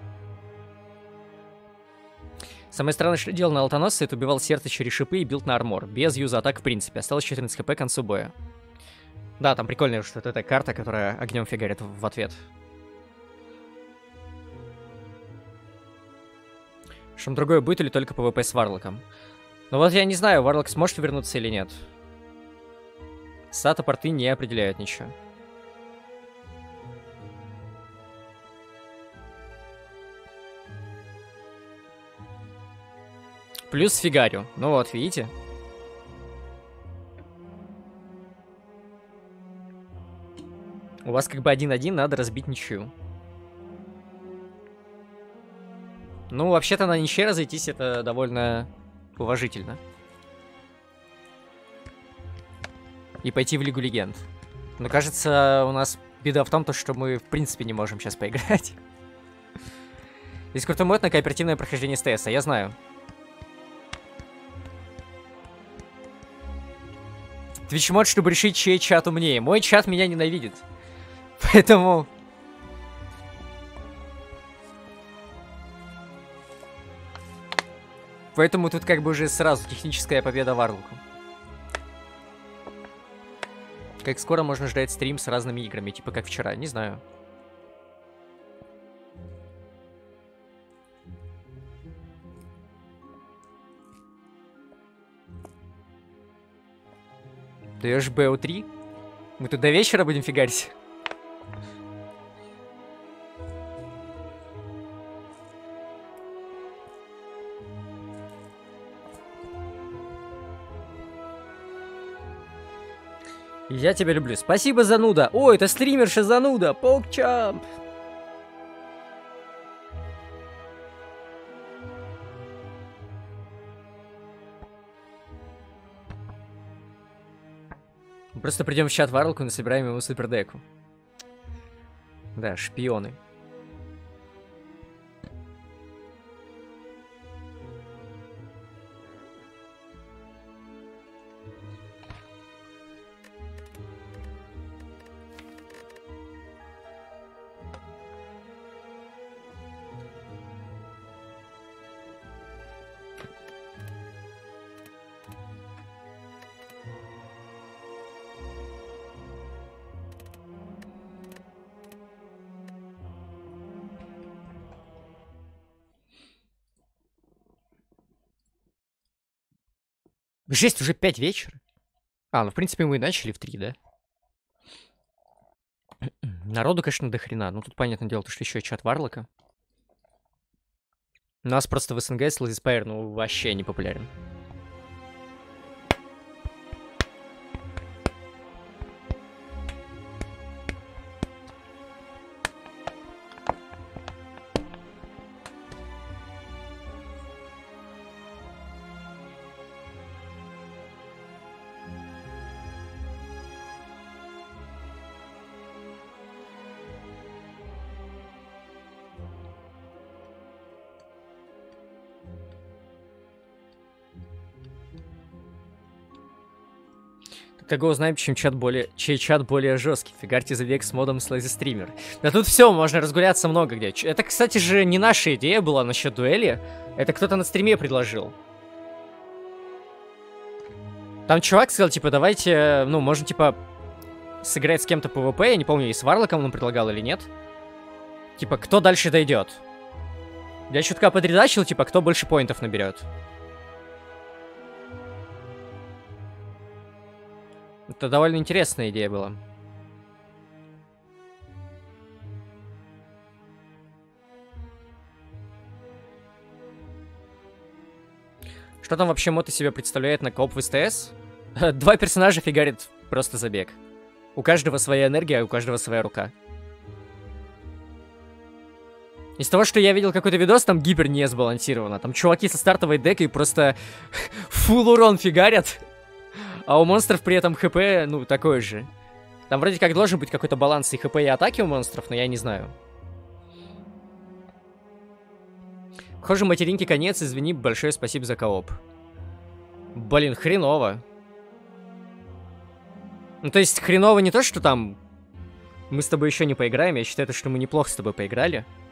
Самое странное, что делал на алтоносце, это убивал сердце через шипы и билд на армор. Без юза атак в принципе. Осталось четырнадцать хп к концу боя. Да, там прикольно, что это карта, которая огнем фигарит в ответ. Что-то другое будет или только пвп с Варлоком? Ну вот я не знаю, Варлок сможет вернуться или нет. Сата порты не определяют ничего. Плюс фигарю. Ну вот, видите? У вас как бы один-один, надо разбить ничью. Ну, вообще-то на ничье разойтись это довольно уважительно. И пойти в Лигу Легенд. Но кажется, у нас беда в том, то, что мы в принципе не можем сейчас поиграть. Есть крутой мод на кооперативное прохождение СТС, а я знаю. Twitch мод, чтобы решить, чей чат умнее. Мой чат меня ненавидит. Поэтому... Поэтому тут как бы уже сразу техническая победа Варлоку. Как скоро можно ждать стрим с разными играми, типа как вчера, не знаю. Даешь бэ о три? Мы тут до вечера будем фигарить? Я тебя люблю. Спасибо, зануда. О, это стримерша зануда. Полкчамп. Просто придем в чат Варлоку и насобираем ему супердеку. Да, шпионы. Жесть, уже пять вечера. А, ну в принципе мы и начали в три, да? Народу, конечно, до хрена. Ну тут понятное дело, что еще чат Варлока. У нас просто в СНГ Slay Spire, ну вообще не популярен. Кого узнаем, чем чат более, чей чат более жесткий. Фигарьте за век с модом Slay the Streamer. Да тут все, можно разгуляться много где. Это, кстати же, не наша идея была насчет дуэли. Это кто-то на стриме предложил. Там чувак сказал, типа, давайте, ну, можно, типа, сыграть с кем-то пэ вэ пэ. Я не помню, и с Варлоком он предлагал или нет. Типа, кто дальше дойдет. Я чутка подредачил, типа, кто больше поинтов наберет. Это довольно интересная идея была. Что там вообще мод из себя представляет на кооп в СТС? Два персонажа фигарят просто забег. У каждого своя энергия, а у каждого своя рука. Из того, что я видел какой-то видос, там гипер не сбалансировано. Там чуваки со стартовой декой просто фулл урон фигарят. А у монстров при этом хп, ну, такой же. Там вроде как должен быть какой-то баланс и хп, и атаки у монстров, но я не знаю. Похоже, материнки конец, извини, большое спасибо за кооп. Блин, хреново. Ну, то есть, хреново не то, что там мы с тобой еще не поиграем, я считаю, что мы неплохо с тобой поиграли.